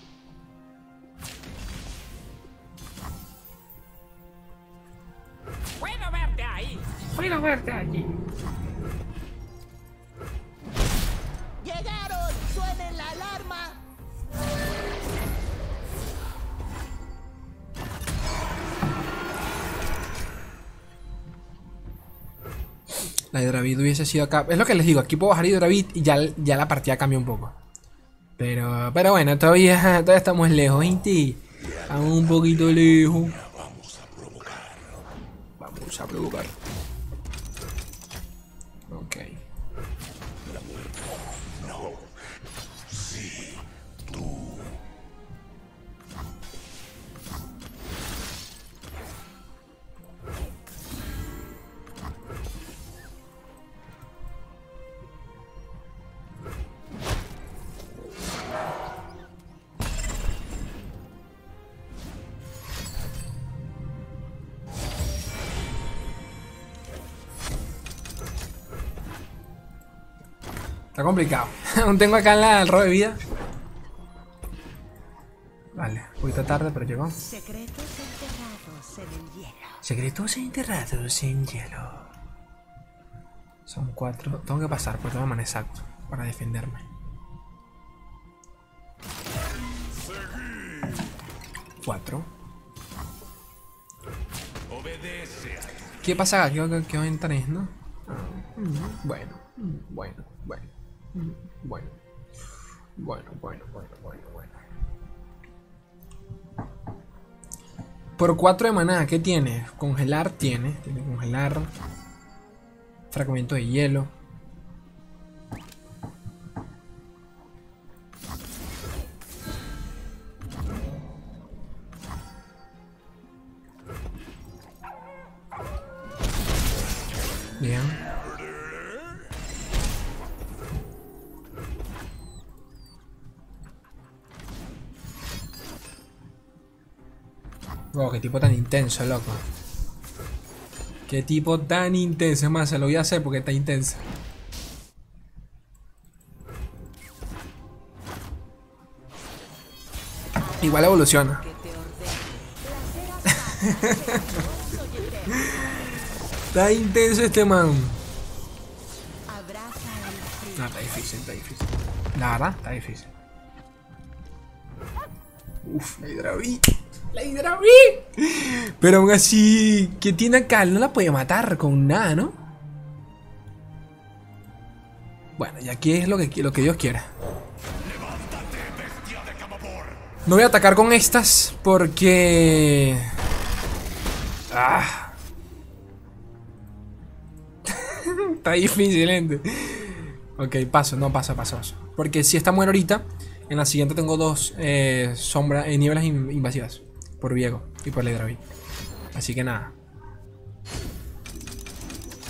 ¡Puedo verte ahí! Puedo verte allí. ¡Llegaron! ¡Suenen la alarma! La Hydra-Beat hubiese sido acá. Es lo que les digo, aquí puedo bajar Hydra-Beat y ya la partida cambia un poco. Pero bueno, todavía estamos lejos, gente. Estamos un poquito lejos. Vamos a provocar. Vamos a provocar. Ok. No. Sí. Tú. Está complicado. Aún tengo acá el robo de vida. Vale, un poquito tarde, pero llegó. Secretos enterrados en el hielo. Secretos enterrados en hielo. Son 4. Tengo que pasar por todo man exacto para defenderme. 4. Obedece. ¿Qué pasa acá? ¿Qué va en 3, no? Bueno. Por 4 de maná, ¿qué tiene? Congelar tiene congelar. Fragmento de hielo. Bien. Wow, qué tipo tan intenso, loco. Qué tipo tan intenso. Es más, se lo voy a hacer porque está intenso. Igual evoluciona. Está intenso este man. No, está difícil, La verdad, está difícil. Uf, la Hydra-Beat. La Hydra-Beat. Pero aún así, ¿qué tiene acá? No la puede matar con nada, ¿no? Bueno, y aquí es lo que Dios quiera. No voy a atacar con estas porque... Está difícil, gente. Ok, paso. Porque si esta muere ahorita, en la siguiente tengo 2 nieblas invasivas. Por Viego y por la Hydra-Beat. Así que nada.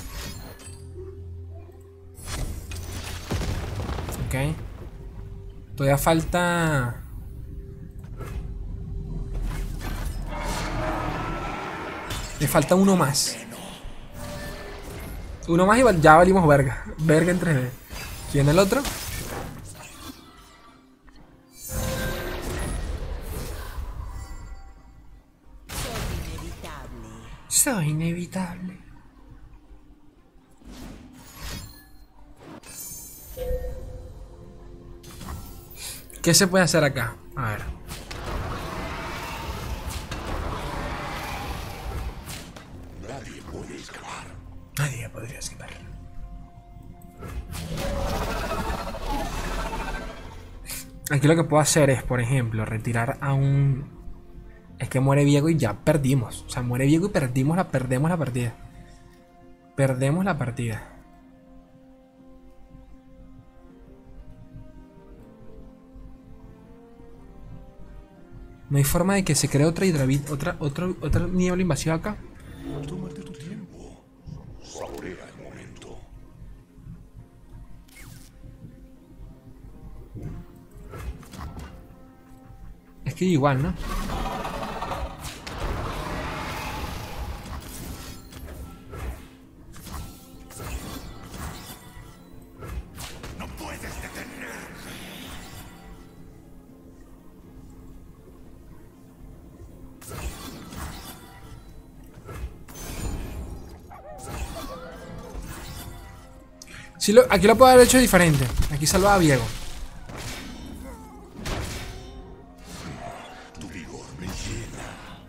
Ok. Todavía falta... Le falta uno más. Uno más y ya valimos verga. Verga en 3D. ¿Quién es el otro? Soy inevitable. ¿Qué se puede hacer acá? A ver. Nadie puede escapar. Nadie podría escapar. Aquí lo que puedo hacer es, por ejemplo, retirar a un... Es que muere Viego y ya perdimos. O sea, muere Viego y perdemos la partida. Perdemos la partida. No hay forma de que se cree otra hidravit, otra niebla invasiva acá. Tómate tu tiempo. Saborea el momento. Es que igual, ¿no? No puedes detenerme. Sí, aquí lo puedo haber hecho diferente. Aquí salvaba a Viego. Tu vigor me llena.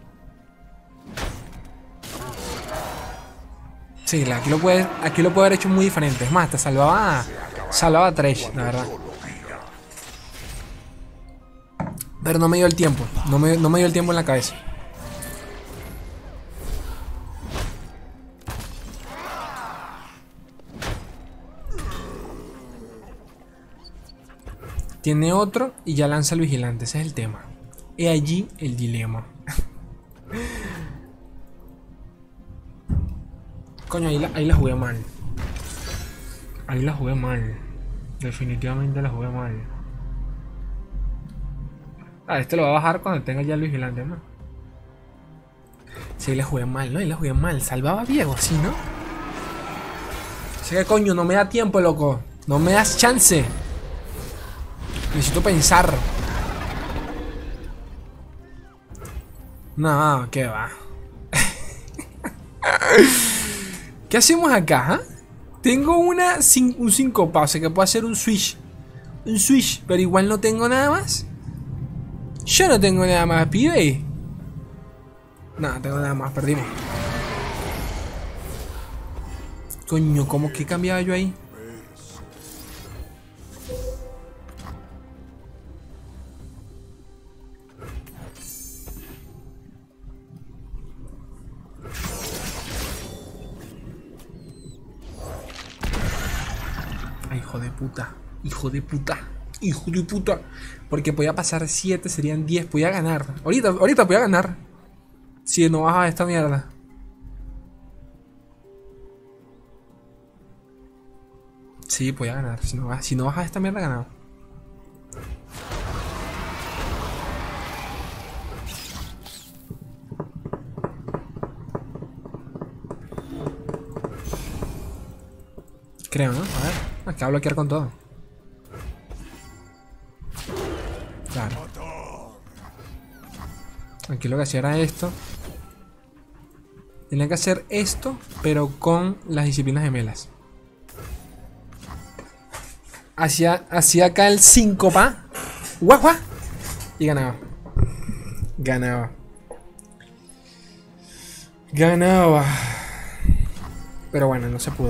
Sí, aquí lo puedo haber hecho muy diferente. Es más, te salvaba a Thresh, la verdad. Pero no me dio el tiempo. No me dio el tiempo en la cabeza. Tiene otro y ya lanza al vigilante. Ese es el tema. He allí el dilema. Coño, ahí la jugué mal. Ahí la jugué mal. Definitivamente la jugué mal. Ah, este lo va a bajar cuando tenga ya el vigilante, ¿no? Sí, ahí la jugué mal, ¿no? Ahí la jugué mal. Salvaba a Viego, ¿sí, no? Así que coño, no me da tiempo, loco. No me das chance. Necesito pensar. No, ¿qué va? ¿Qué hacemos acá? Tengo un sincopado, o sea que puedo hacer un switch. Un switch, pero igual no tengo nada más. Yo no tengo nada más, pibe. No tengo nada más, perdimos. Coño, ¿cómo que cambiaba yo ahí? Ay, hijo de puta. Hijo de puta. Hijo de puta. Porque podía pasar 7, serían 10. Podía ganar. Ahorita podía ganar. Si no baja esta mierda. Sí, podía ganar. Si no baja esta mierda, ganaba. Creo, ¿no? A ver. Acá voy a bloquear con todo. Claro. Aquí lo que hacía era esto. Tenía que hacer esto, pero con las disciplinas gemelas. Hacía acá el síncopa. ¡Guau, guau! Y ganaba. Ganaba. Pero bueno, no se pudo.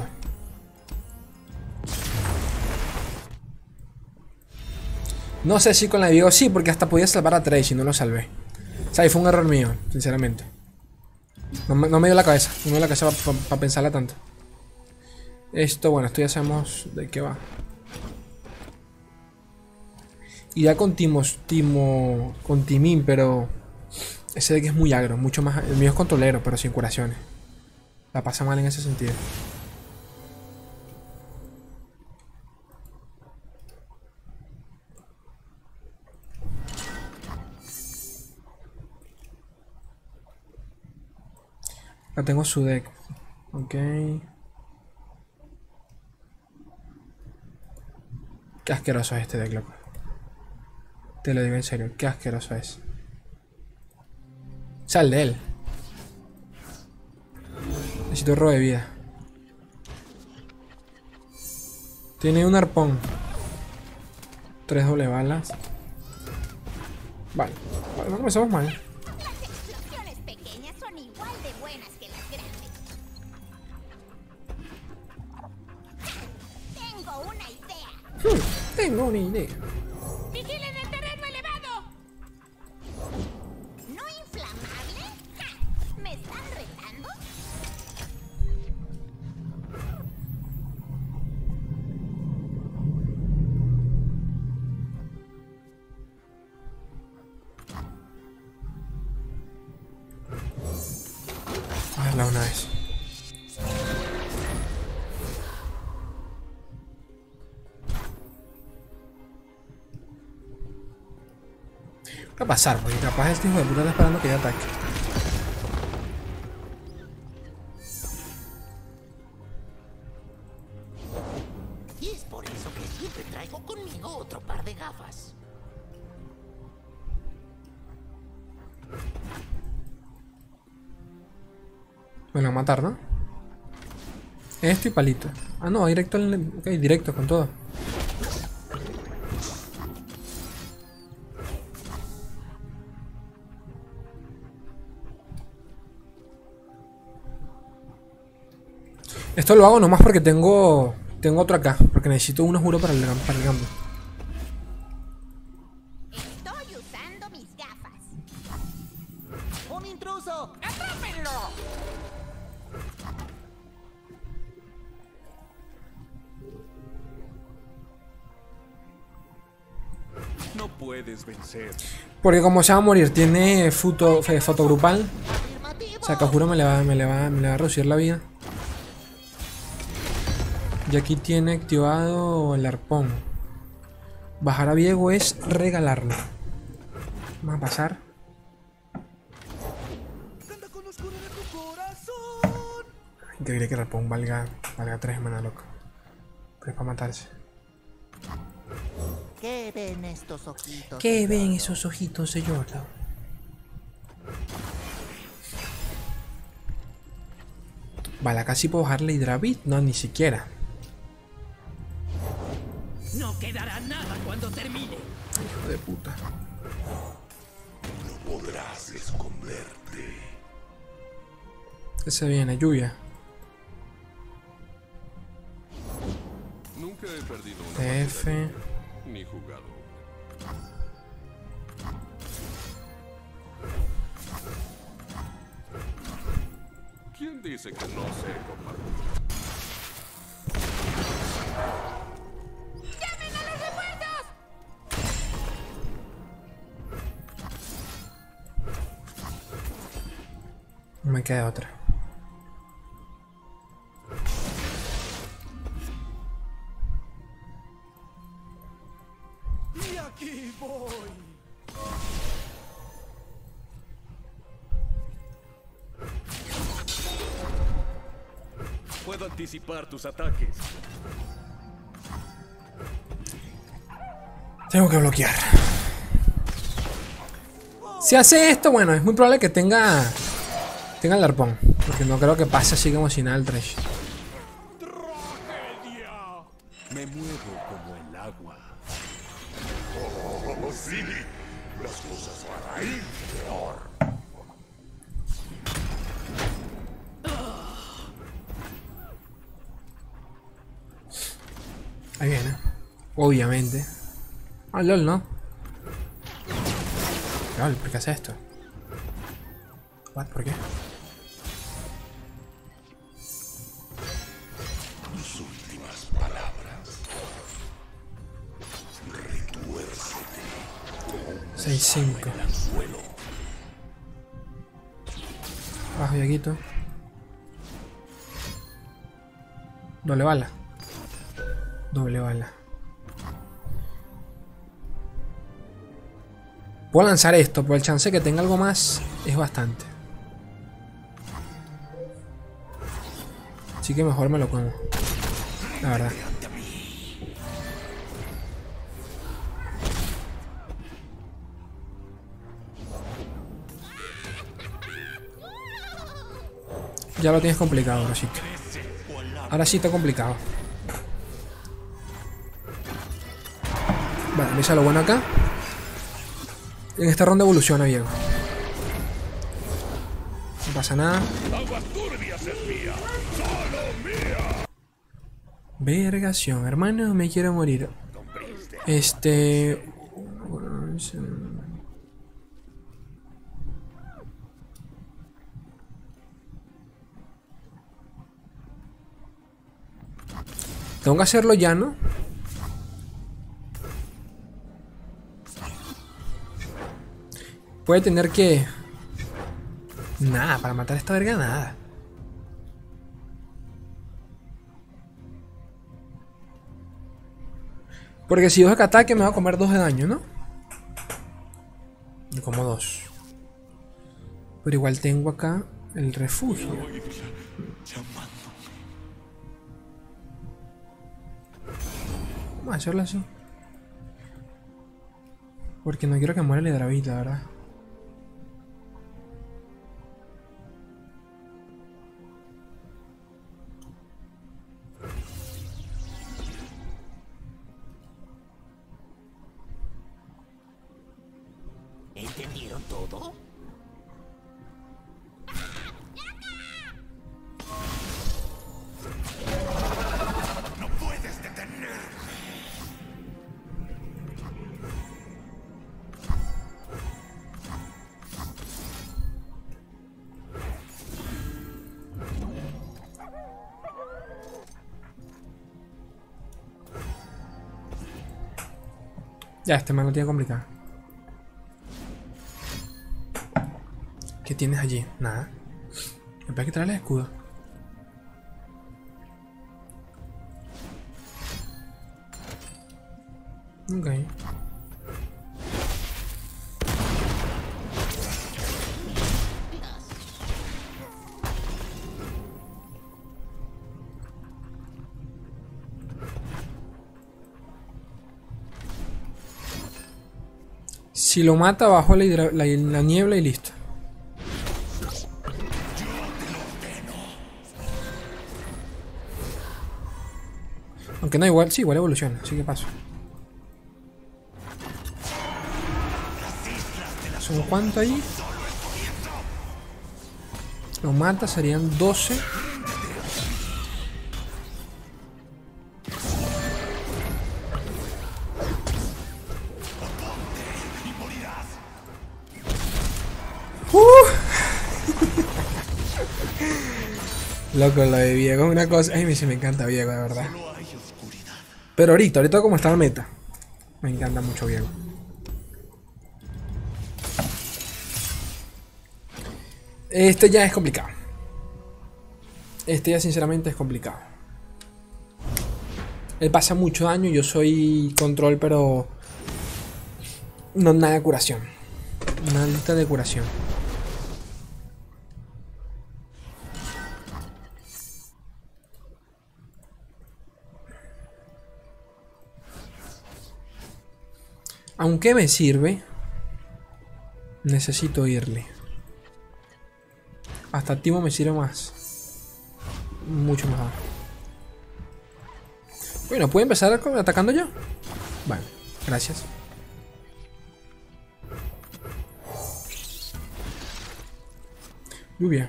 No sé si con la de Viego sí, porque hasta podía salvar a Thresh y no lo salvé. O sea, ahí fue un error mío, sinceramente. No me dio la cabeza. No me dio la cabeza para pensarla tanto. Esto, bueno, esto ya sabemos de qué va. Y ya con Timín, pero ese deck es muy agro, mucho más. El mío es controlero, pero sin curaciones. La pasa mal en ese sentido. Acá tengo su deck. Ok. Qué asqueroso es este deck, loco. Te lo digo en serio, qué asqueroso es. Sal de él. Necesito robo de vida. Tiene un arpón. 3 doble balas. Vale, no comenzamos mal. Las explosiones pequeñas son igual de buenas que las grandes. Tengo una idea. Tengo una idea. ¡Vigilen el terreno elevado! ¿No inflamable? ¡Ja! ¿Me están retando? A verla una vez. ¿Qué va a pasar? Porque capaz este hijo de puta está esperando que yo ataque. Y es por eso que siempre traigo conmigo otro par de gafas. Me lo va a matar, ¿no? Esto y palito. Ah, no, directo al... Ok, directo con todo. Esto lo hago nomás porque tengo otro acá. Porque necesito uno, juro, para el cambio. Estoy usando mis gafas. ¡Un intruso! ¡Atrápenlo! No puedes vencer. Porque como se va a morir, tiene foto grupal. O sea, que juro me le va a reducir la vida. Y aquí tiene activado el arpón. Bajar a Viego es regalarlo. Vamos a pasar. Canta con oscuro de tu corazón. Increíble que el arpón valga 3 mana, loco. Pero es para matarse. ¿Qué ven estos ojitos? ¿Qué ven esos ojitos de Yordo? Vale, acá sí puedo bajarle Hidravit. No, ni siquiera. No quedará nada cuando termine. Hijo de puta. No podrás esconderte. ¿Qué se viene? Lluvia. Nunca he perdido una TF. partida ni jugado. ¿Quién dice que no sé compartir? No me queda otra. Y aquí voy. Puedo anticipar tus ataques. Tengo que bloquear. Si hace esto, bueno, es muy probable que tenga el arpón. Porque no creo que pase así como sin Aldrich. Me muevo como el agua. Oh, sí. Las cosas van a ir peor. Ahí viene. Obviamente. Ah, LOL, ¿no? LOL, ¿por qué hace esto? What? ¿Por qué? Tus últimas palabras. Retuércete. 6-5. Bajo Yaguito. Doble bala. Doble bala. Puedo lanzar esto, pero el chance que tenga algo más es bastante. Así que mejor me lo como. La verdad. Ya lo tienes complicado, ahora sí. Ahora sí está complicado. Vale, empieza lo bueno acá. En esta ronda evoluciona, viejo. No pasa nada. Aguas turbias es mía. Solo mía. Vergación, hermano, me quiero morir. Tengo que hacerlo ya, ¿no? Puede tener que... Nada, para matar a esta verga, nada. Porque si 2 de ataque me va a comer 2 de daño, ¿no? Me como 2. Pero igual tengo acá el refugio. Vamos a hacerlo así. Porque no quiero que muera el hidravita, la verdad. ¿Entendieron todo? No puedes detenerme. Ya, este man lo tiene complicado. ¿Qué tienes allí? Nada. Me parece que trae el escudo. Ok. Si lo mata bajo la niebla y listo. Aunque no, igual, sí, igual evoluciona, así que paso. ¿Son cuánto ahí? Lo mata, serían 12. Loco, lo de Viego es una cosa. Ay, me encanta Viego, de verdad. Pero ahorita como está la meta, me encanta mucho Viego. Este ya es complicado. Este ya sinceramente es complicado. Él pasa mucho daño, yo soy control, pero no nada de curación. Nada de curación. Aunque me sirve, necesito irle. Hasta activo me sirve más. Mucho mejor. Bueno, ¿puedo empezar atacando ya? Vale, gracias. Lluvia.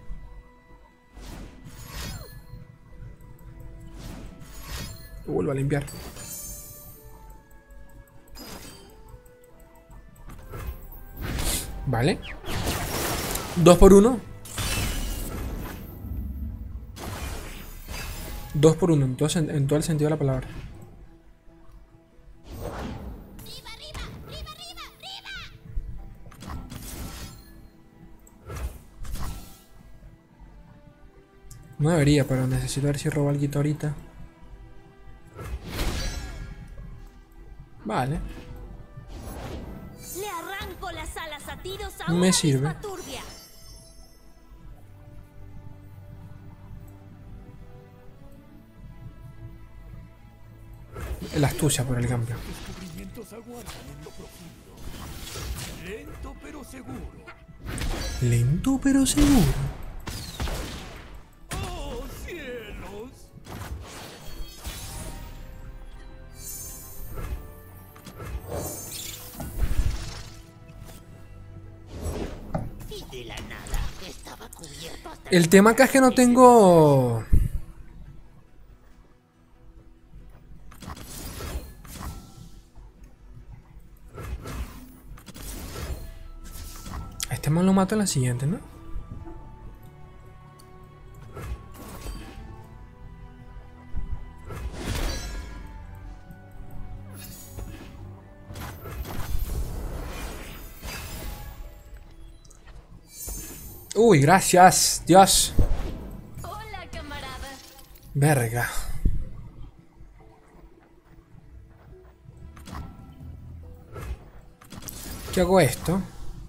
Lo vuelvo a limpiar. Vale. 2 por 1. 2 por 1, entonces en todo el sentido de la palabra. No debería, pero necesito ver si robo algo ahorita. Vale. Le arranco las alas a tiros a Me una sirve. avispa turbia. la astucia por el gameplay. Descubrimientos aguardan en lo profundo. Lento pero seguro. Lento pero seguro. ¡Oh, cielos! Y de la nada estaba cubierto hasta El tema acá es que no tengo... Este man lo mato en la siguiente, ¿no? Uy, gracias, Dios. Hola, camarada. Verga. ¿Qué hago esto?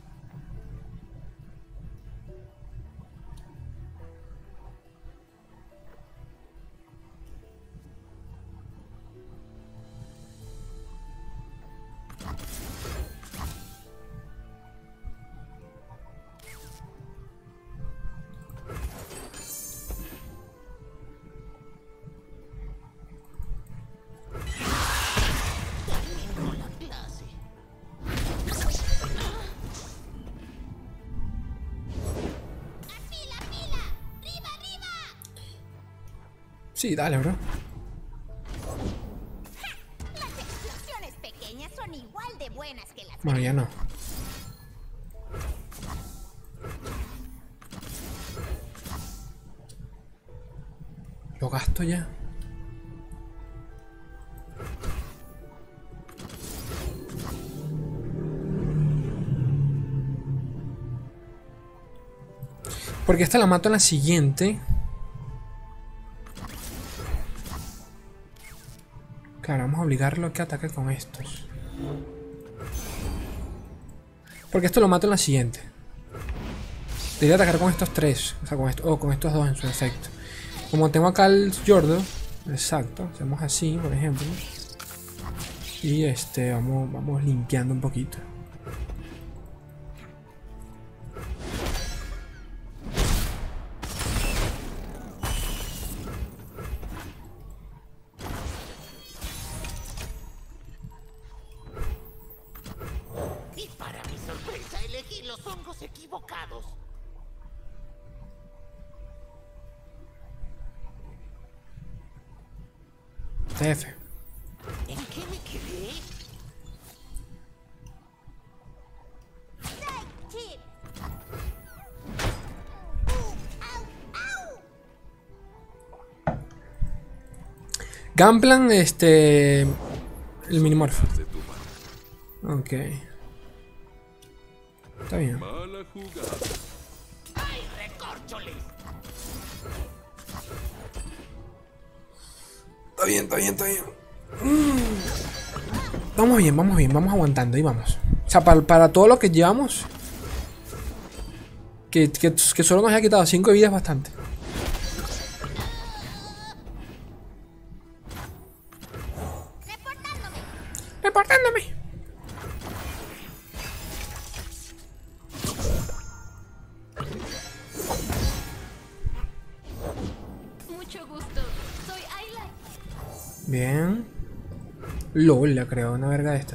Sí, dale, bro. Las explosiones pequeñas son igual de buenas que las Bueno, ya no. Lo gasto ya. Porque esta la mato en la siguiente. Claro, vamos a obligarlo a que ataque con estos. Porque esto lo mato en la siguiente. Debería atacar con estos tres. O sea, con esto, o con estos dos en su efecto. Como tengo acá el Yordo. Exacto. Hacemos así, por ejemplo. Y vamos limpiando un poquito. Y para mi sorpresa elegí los hongos equivocados. TF. ¿En qué me quedé? Chip. Gunplan, el Minimorph. Ok. Está bien. Mala jugada. ¡Ay, recórcholes! Está bien, está bien, está bien. Vamos bien, vamos bien, vamos aguantando, ahí vamos. O sea, para todo lo que llevamos, que solo nos haya quitado 5 vidas es bastante. Reportándome. Mucho gusto. Soy Ayla. Bien. LOL, la creo, una verga esta.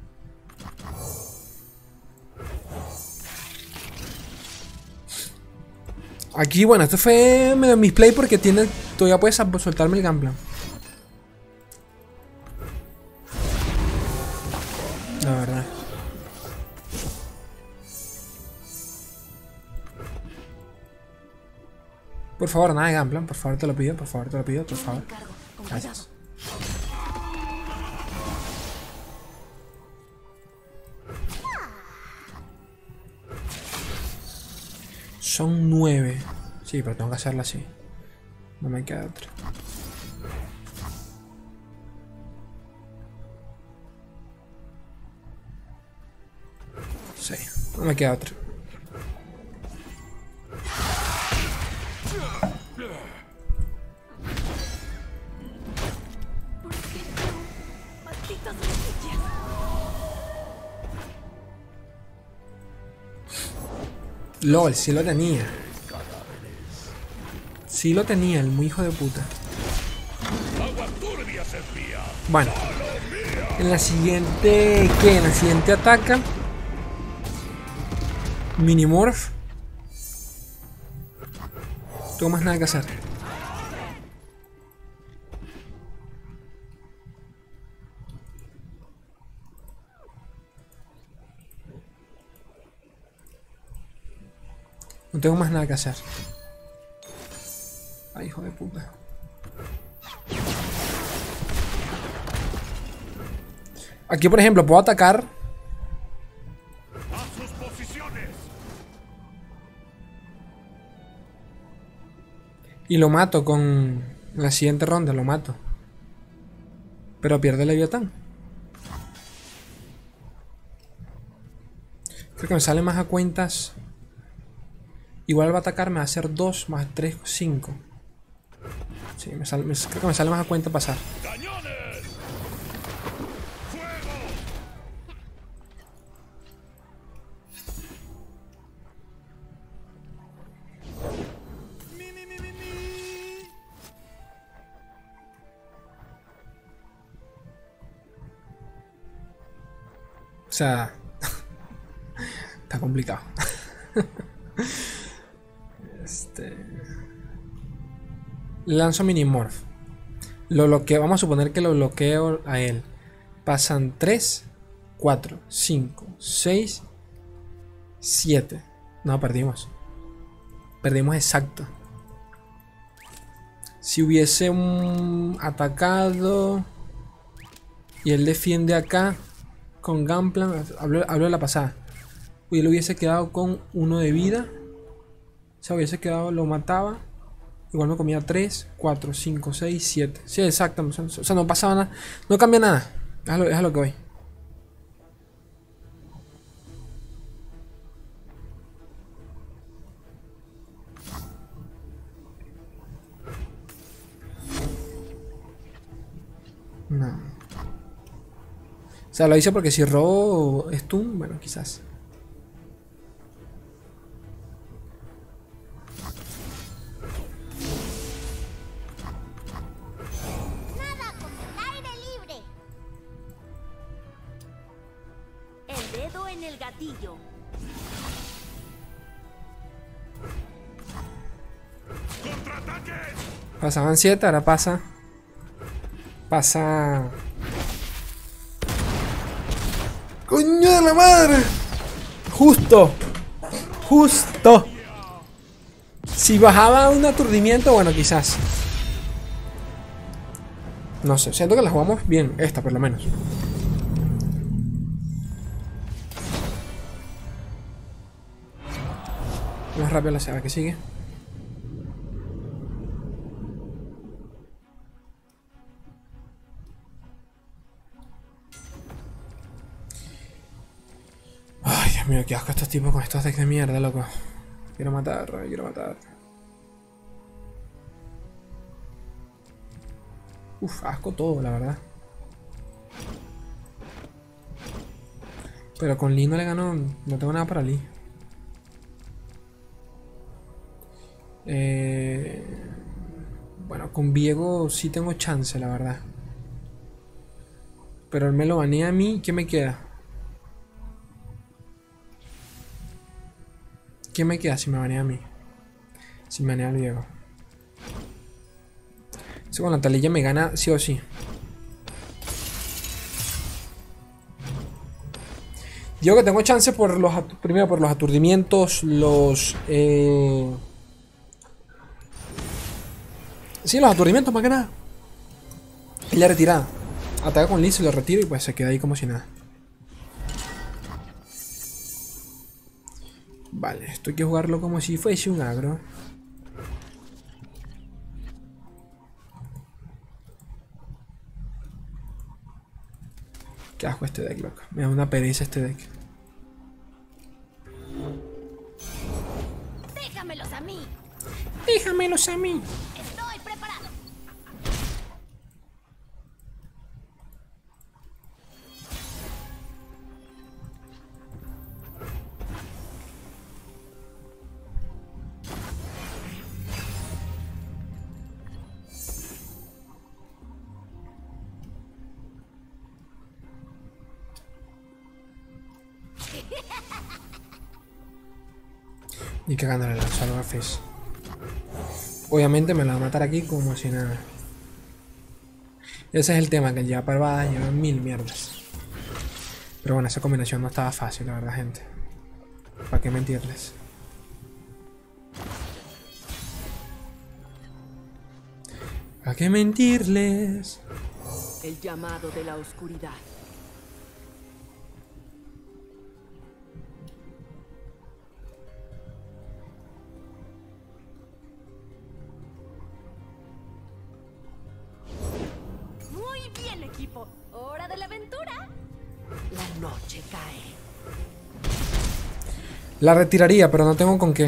Aquí, bueno, esto fue medio misplay porque todavía puedes soltarme el Gunplan. La verdad. Por favor, nada de Gunplan, por favor te lo pido, por favor te lo pido, por favor. Gracias. Son 9. Sí, pero tengo que hacerla así. No me queda otra. Sí, no me queda otra. LOL, sí lo tenía. Sí lo tenía, el muy hijo de puta. Agua turbia servía. Bueno. En la siguiente... ¿Qué? En la siguiente ataca. Minimorph. No tengo más nada que hacer. No tengo más nada que hacer. Ay, hijo de puta. Aquí, por ejemplo, puedo atacar. A sus posiciones. Y lo mato con... la siguiente ronda, lo mato. Pero pierde el Leviatán. Creo que me sale más a cuentas. Igual va a atacar, me va a hacer 2 más 3, 5. Sí, creo que me sale más a cuenta pasar. ¡Cañones! ¡Fuego! O sea... está complicado. Lanzo Minimorph. Lo bloqueo. Vamos a suponer que lo bloqueo a él. Pasan 3, 4, 5, 6, 7. No, perdimos. Perdimos exacto. Si hubiese atacado y él defiende acá con Gunplan, hablo de la pasada. Y él hubiese quedado con 1 de vida. O sea, hubiese quedado, lo mataba. Igual me comía 3, 4, 5, 6, 7. Sí, exacto. O sea, no pasaba nada. No cambia nada. Es a lo que voy. No. O sea, lo hice porque si robo stun, bueno, quizás. Nada como el aire libre. El dedo en el gatillo. ¡Contraataque! Pasaban 7, ahora pasa. Pasa. ¡Coño de la madre! Justo. Justo. Si bajaba un aturdimiento, bueno, quizás. No sé, siento que la jugamos bien. Esta, por lo menos. Más rápido la saga que sigue. Ay, Dios mío, qué asco estos tipos con estos decks de mierda, loco. Quiero matar, quiero matar. Uf, asco todo, la verdad. Pero con Lee no le ganó. No tengo nada para Lee. Bueno, con Viego sí tengo chance, la verdad. Pero él me lo banea a mí. ¿Qué me queda? ¿Qué me queda si me banea a mí? Si me banea al Viego. Eso con la talilla me gana sí o sí. Digo que tengo chance por los... Primero por los aturdimientos, los... Sí, los aturdimientos más que nada. Y la retirada. Ataca con Lee, se lo retiro y pues se queda ahí como si nada. Vale, esto hay que jugarlo como si fuese un agro. Qué asco este deck, loco. Me da una pereza este deck. Déjamelos a mí. Déjamelos a mí. Estoy preparado. Y cagándole la salva Fizz. Obviamente me la va a matar aquí como si nada. Ese es el tema, que lleva parvadas, lleva 1000 mierdas. Pero bueno, esa combinación no estaba fácil, la verdad, gente. ¿Para qué mentirles? ¿Para qué mentirles? El llamado de la oscuridad. Muy bien, equipo. ¿Hora de la aventura? La noche cae. La retiraría, pero no tengo con qué.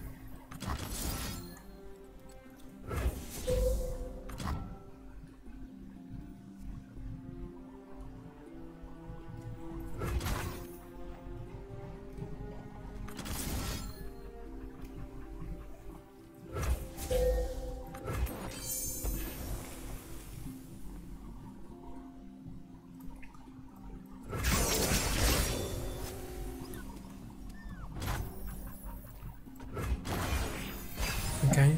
Ok.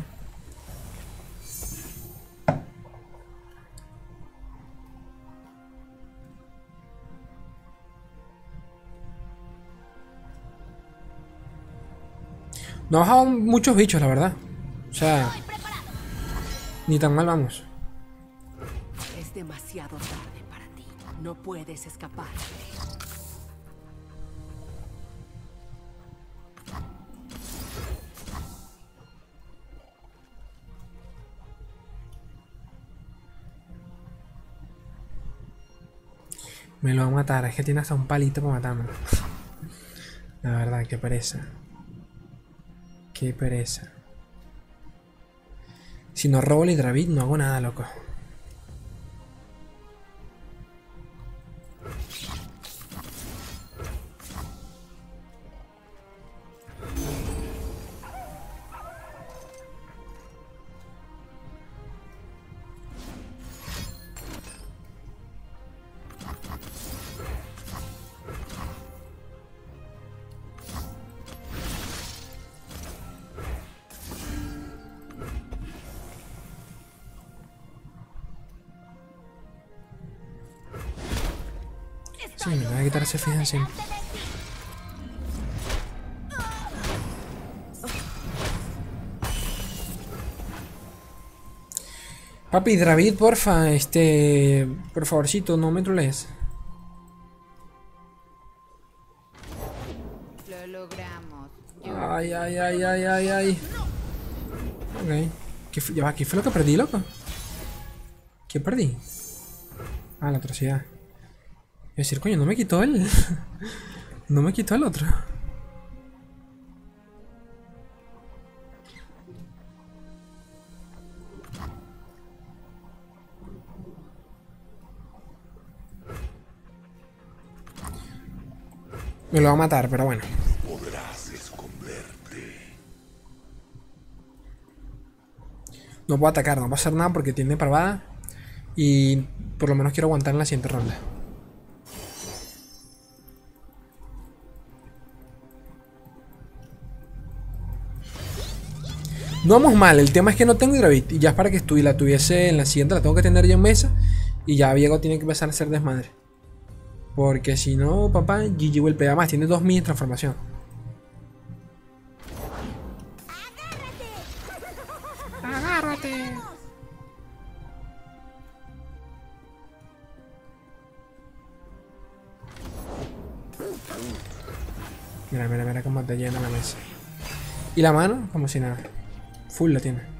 No ha bajado muchos bichos, la verdad. O sea, ni tan mal vamos. Es demasiado tarde para ti. No puedes escapar. Me lo va a matar, es que tiene hasta un palito para matarme. La verdad, qué pereza. Qué pereza. Si no robo el Hidravit, no hago nada, loco. Sí, me voy a quitar ese fijo encima. Papi, David, porfa, por favorcito, no me trolees. Lo logramos. Ay, ay, ay, ay, ay, ay. Ok. ¿Qué fue lo que perdí, loco? ¿Qué perdí? Ah, la atrocidad. Es decir, coño, no me quitó el... no me quitó el otro. Me lo va a matar, pero bueno. Podrás esconderte. No puedo atacar, no puedo hacer nada porque tiene parvada. Y por lo menos quiero aguantar en la siguiente ronda. No vamos mal, el tema es que no tengo Hidravit. Y ya es para que la tuviese en la siguiente, la tengo que tener ya en mesa. Y ya Viego tiene que empezar a hacer desmadre. Porque si no, papá, GG will pega más. Tiene 2000 en transformación. Agárrate. Mira, mira, mira cómo te llena la mesa. Y la mano, como si nada. Full la tiene.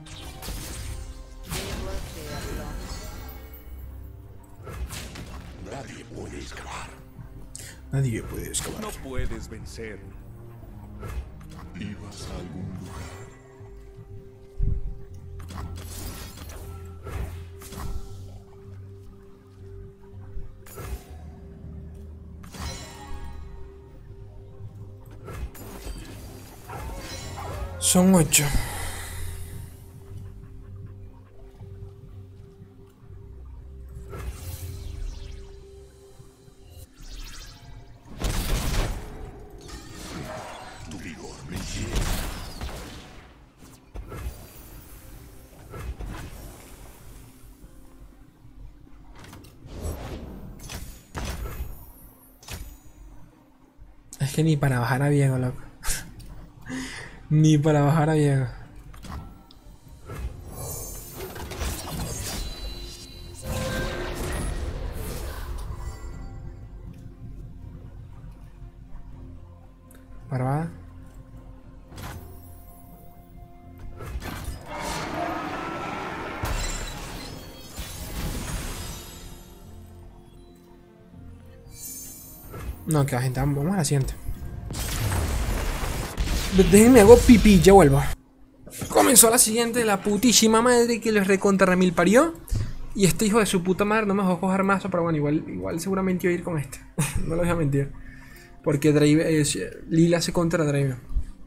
Nadie puede escapar. Nadie puede escapar. No puedes vencer. ¿Ibas a algún lugar? Son 8. que ni para bajar a Diego, loco. Ni para bajar a Diego. Parvada. No, que la gente, vamos a la siguiente. Déjenme hago pipí, ya vuelvo. Comenzó la siguiente, la putísima madre que les recontra remil parió. Y este hijo de su puta madre no me dejó coger mazo, pero bueno, igual seguramente iba a ir con este. No lo voy a mentir. Porque Lila se contra Draven.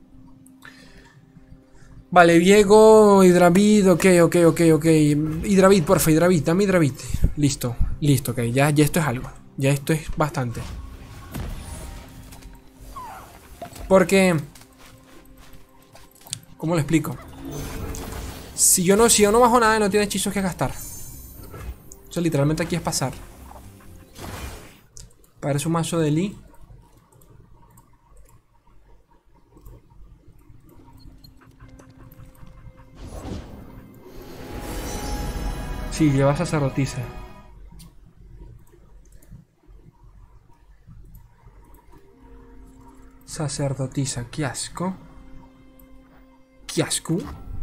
Vale, Viego, Hydravid, ok. Hydravid, porfa, Hydravid, dame Hydravid. Listo, ok, ya esto es algo. Ya esto es bastante. Porque... ¿cómo lo explico? Si yo no bajo nada, no tiene hechizos que gastar. O sea, literalmente aquí es pasar. Parece un mazo de Lee. Sí, lleva sacerdotisa. Sacerdotisa, qué asco. Qué asco.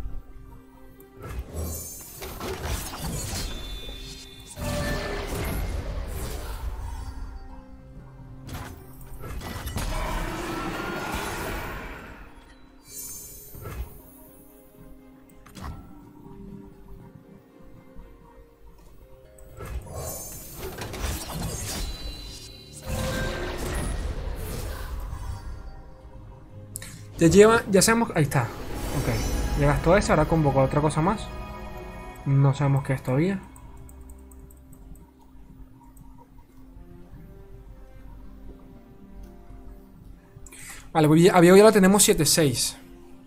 Ya sabemos, ahí está. Ok, ya gastó eso, ahora convocó otra cosa más. No sabemos qué es todavía. Vale, pues a Viego ya lo tenemos 7-6.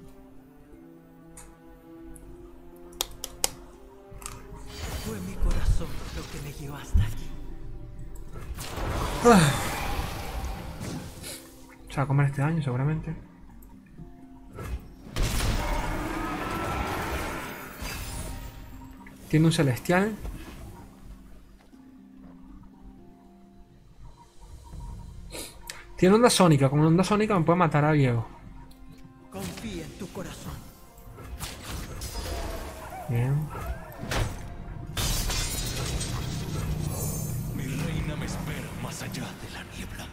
Fue mi corazón lo que me llevó hasta aquí. Se va a comer este daño seguramente. Tiene un celestial. Tiene onda sónica. Con onda sónica me puede matar a Viego. Confía en tu corazón. Bien. Mi reina me espera más allá de la niebla.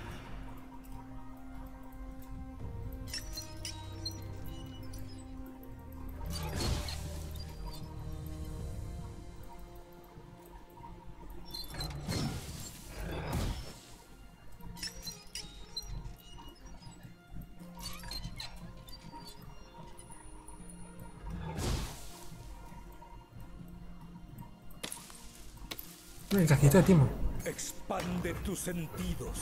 El casquito de Timo. Expande tus sentidos.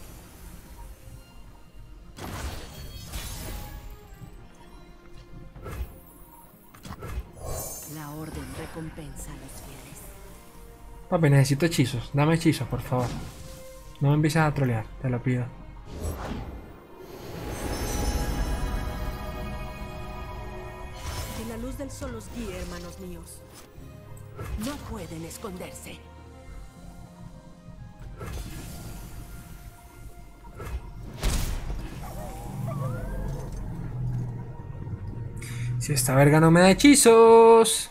La orden recompensa a los fieles. Papi, necesito hechizos. Dame hechizos, por favor. No me empieces a trolear, te lo pido. Que la luz del sol los guíe, hermanos míos. No pueden esconderse. Si esta verga no me da hechizos.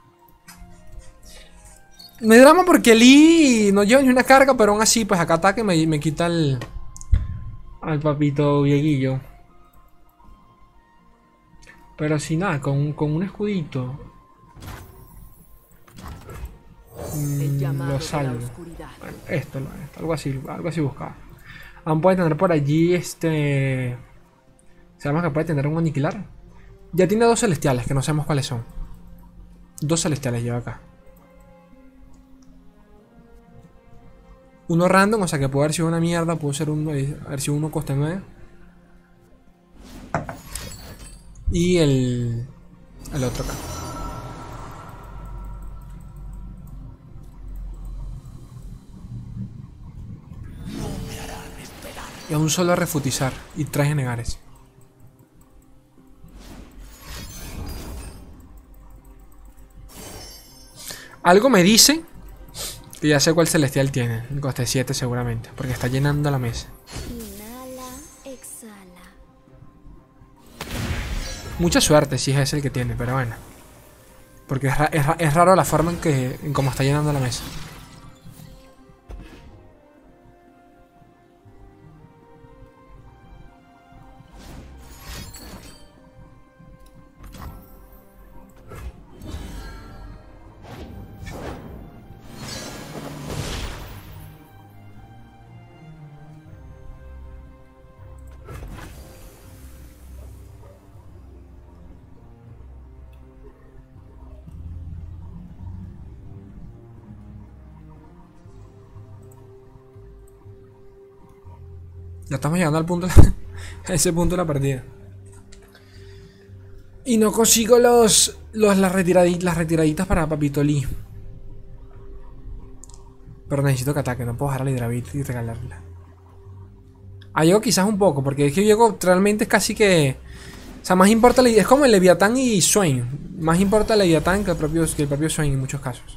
Me drama porque Lee no lleva ni una carga, pero aún así, pues acá ataque me quita al papito Vieguillo. Pero si nada, con un escudito. Lo salvo. Bueno, esto, algo así buscaba. Aún puede tener por allí sabemos que puede tener un aniquilar. Ya tiene dos celestiales que no sabemos cuáles son. Dos celestiales lleva acá. Uno random, o sea que puede haber sido una mierda. Puede ser haber sido uno coste 9. Y el otro acá. Y a un solo refutizar. Y 3 Genegares. Algo me dice que ya sé cuál celestial tiene. El coste 7 seguramente. Porque está llenando la mesa. Inhala, exhala. Mucha suerte si es ese el que tiene, pero bueno. Porque es raro la forma en cómo está llenando la mesa. Ya estamos llegando al punto, a ese punto de la partida. Y no consigo las retiraditas para Papito Lee. Pero necesito que ataque, no puedo bajar a la Hidravit y regalarla. A Diego quizás un poco, porque es que Diego realmente es casi que... O sea, más importa, es como el Leviatán y Swain. Más importa el Leviatán que el propio Swain en muchos casos.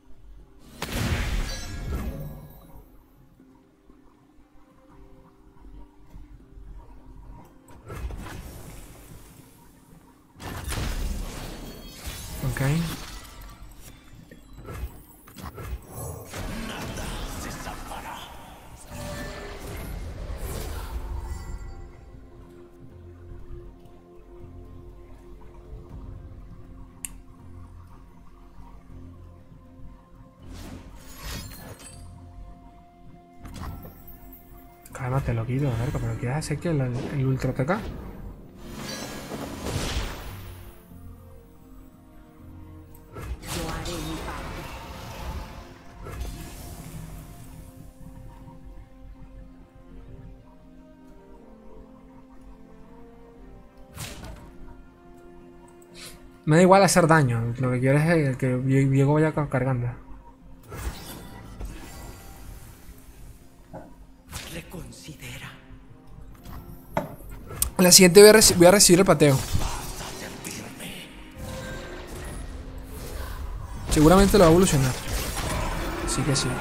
Ok. Cálmate, loquito, verga, pero ¿quieres hacer que el ultra ataca? Yo haré mi parte. Me da igual hacer daño, lo que quiero es que Diego vaya cargando. Reconsidera. En la siguiente voy a recibir el pateo. Seguramente lo va a evolucionar. Así que sí.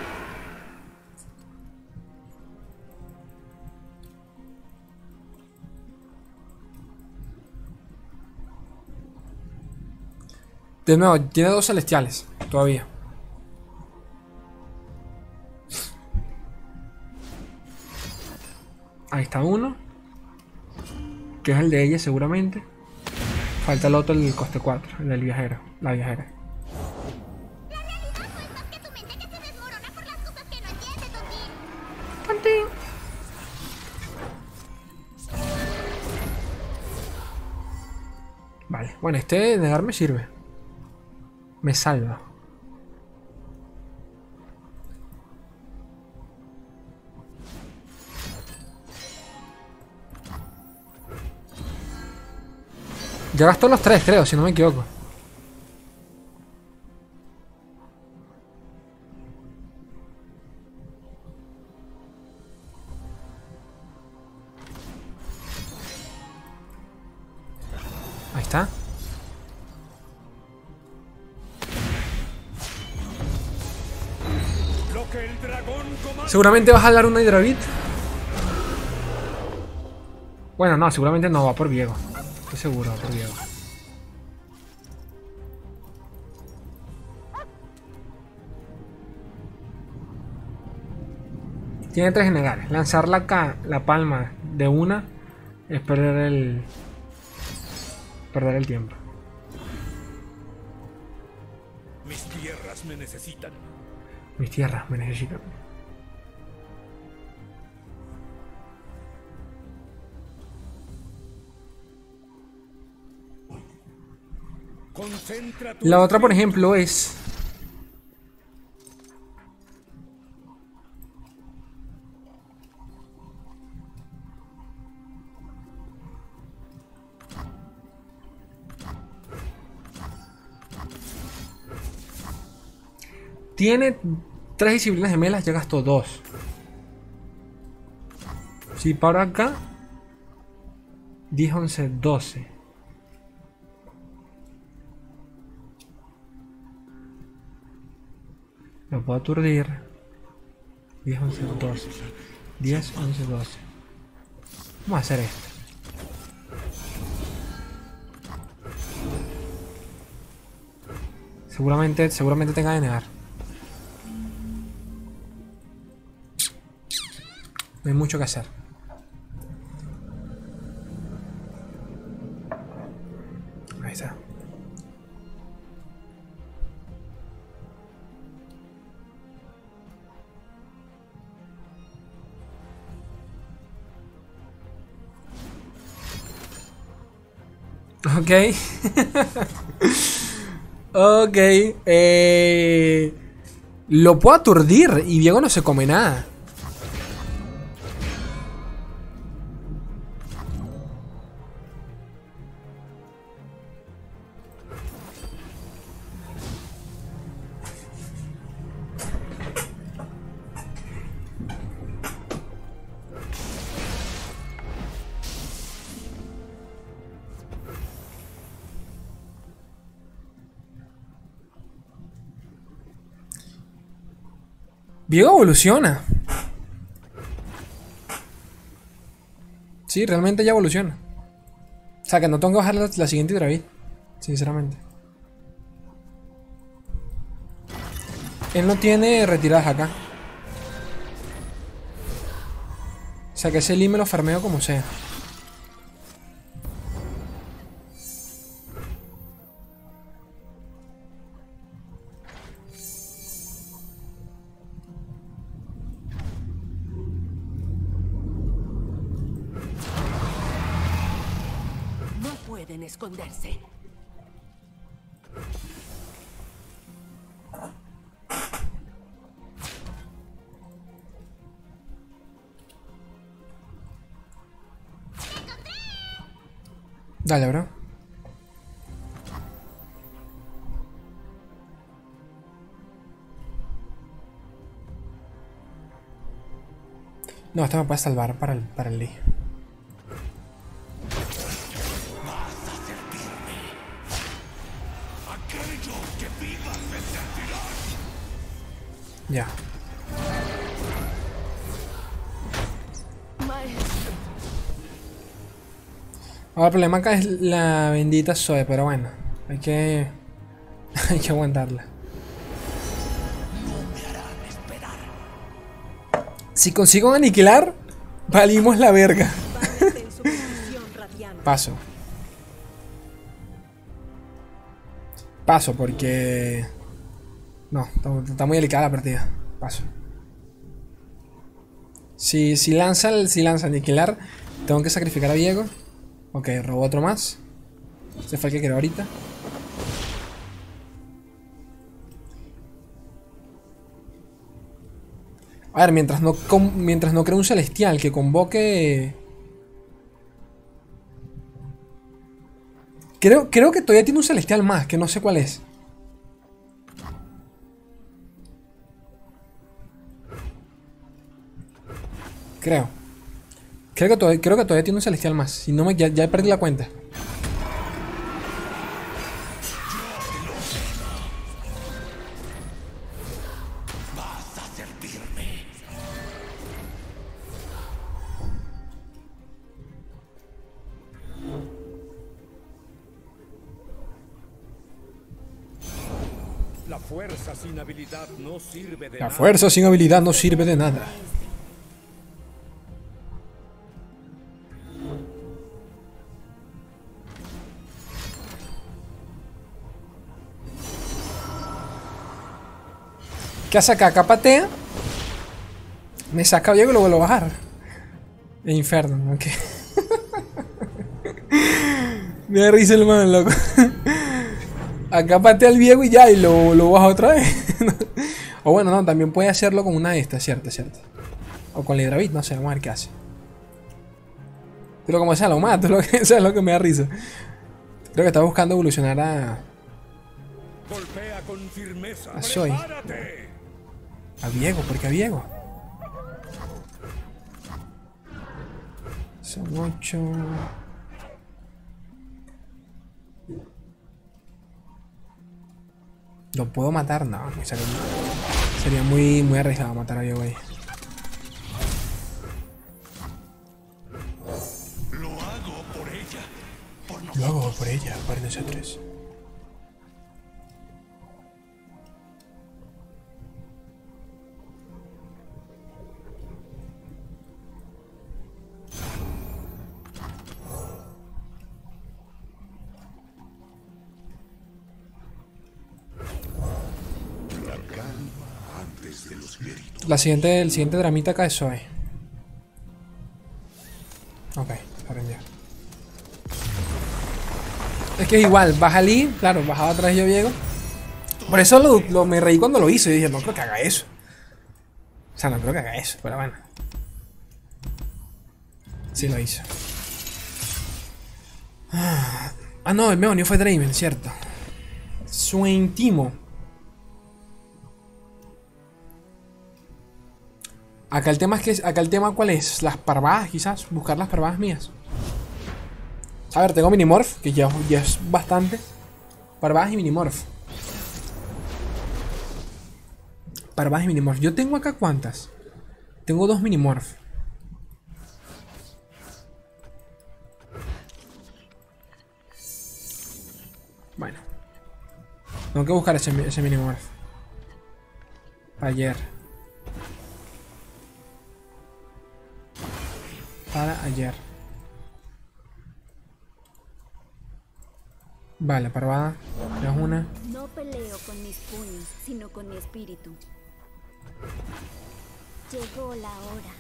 De nuevo, tiene 2 celestiales todavía. Ahí está uno. Que es el de ella seguramente. Falta el otro, el coste 4. El del viajero. La viajera. La realidad no es más que tu mente que se desmorona por las cosas que no entiendes, Tontín. Vale. Bueno, este negar me sirve. Me salva. Ya gastó los 3, creo, si no me equivoco. Ahí está. Lo que el dragón comanda. Seguramente vas a dar una Hidravit. Bueno, no, seguramente no, va por Diego. Estoy seguro, va por Diego. Tiene 3 Genegares. Lanzar la palma de una es perder el tiempo. Mis tierras me necesitan. Mis tierras me necesitan. Concentra tu La otra, por ejemplo, es... Tiene 3 disciplinas gemelas, ya gastó 2. Si paro acá, 10, 11, 12. Lo puedo aturdir. 10, 11, 12. 10, 11, 12. Vamos a hacer esto. Seguramente tenga que negar. No hay mucho que hacer. Ahí está. Ok. Ok. Lo puedo aturdir y Diego no se come nada. Diego evoluciona. Sí, realmente ya evoluciona. O sea, que no tengo que bajar la siguiente Hydra Beat, sinceramente. Él no tiene retiradas acá. O sea, que ese Lee me lo farmeo como sea. Pueden esconderse. Dale, bro. No, esto me puede salvar para el Lee. Ya. Ahora el problema acá es la bendita Zoe, pero bueno, hay que hay que aguantarla. Si consigo aniquilar, valimos la verga. Paso. Paso porque... No, está muy delicada la partida. Paso. Si lanza aniquilar, tengo que sacrificar a Diego. Ok, robo otro más. Ese fue el que quiero ahorita. A ver, mientras no cree un celestial que convoque... Creo que todavía tiene un celestial más, que no sé cuál es. Creo que todavía tiene un celestial más. Si no ya perdí la cuenta. Vas a servirme. La fuerza sin habilidad no sirve de La nada. fuerza sin habilidad no sirve de nada. ¿Qué hace acá? Acá patea. Me saca Diego y lo vuelvo a bajar. El inferno, ok. Me da risa el man, loco. Acá patea al Diego y ya, y lo baja otra vez. O bueno, no, también puede hacerlo con una de estas, cierto. O con la Hydra Beat, no sé, vamos a ver qué hace. Pero como sea, lo mato, eso es lo que me da risa. Creo que está buscando evolucionar a... Golpea con firmeza. A Zoe. ¡Prepárate! A Diego, ¿por qué a Diego? Son 8. ¿Lo puedo matar? No, sería muy arriesgado matar a Diego ahí. Lo hago por ella. Por Lo hago por ella, por nosotros. El siguiente dramita acá es Zoe. Ok, aprendió. Es que es igual, baja Lee, claro, bajaba atrás yo Diego. Por eso me reí cuando lo hizo y dije, no creo que haga eso. O sea, no creo que haga eso, pero bueno. Sí lo hizo. Ah, no, el Meonio fue Draven, cierto. Swain Timo. Acá el tema ¿cuál es? Las parvadas, quizás. Buscar las parvadas mías. A ver, tengo Minimorph, que ya es bastante. Parvadas y Minimorph. Parvadas y Minimorph. Yo tengo acá ¿cuántas? Tengo 2 Minimorph. Bueno. Tengo que buscar ese Minimorph. Ayer. Para ayer. Vale, parvada. Es una. No peleo con mis puños, sino con mi espíritu. Llegó la hora.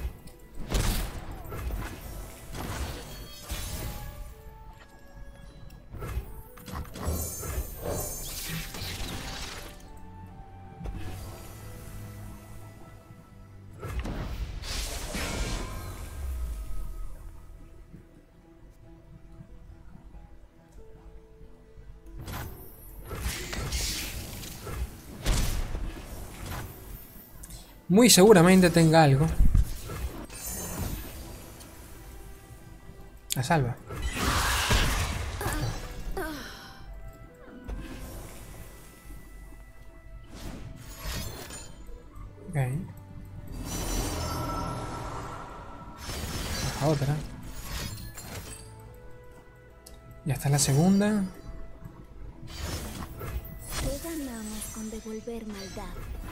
Muy seguramente tenga algo. La salva. Ok. Baja otra. Ya está la segunda. ¿Qué ganamos con devolver maldad?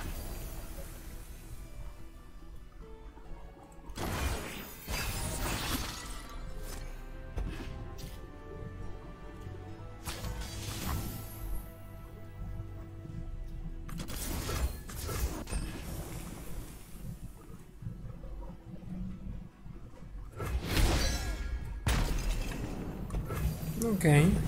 Ok.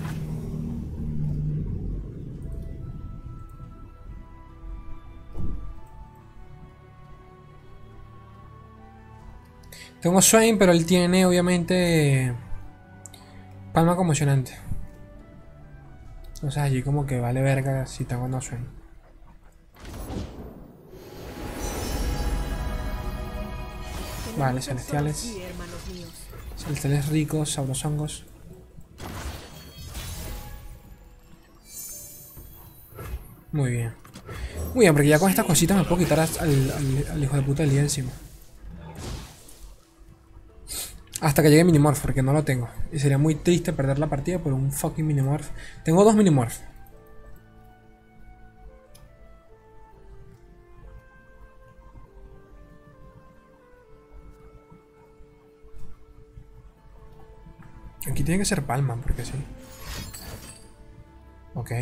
Tengo Swain, pero él tiene obviamente palma conmocionante. O sea, allí como que vale verga si tengo no Swain. Vale, celestiales. Celestiales ricos, sabrosongos. Muy bien. Muy bien, porque ya con estas cositas me puedo quitar al hijo de puta del día encima. Hasta que llegue Minimorph, porque no lo tengo. Y sería muy triste perder la partida por un fucking Minimorph. Tengo 2 Minimorph. Aquí tiene que ser Palma, porque sí. Ok.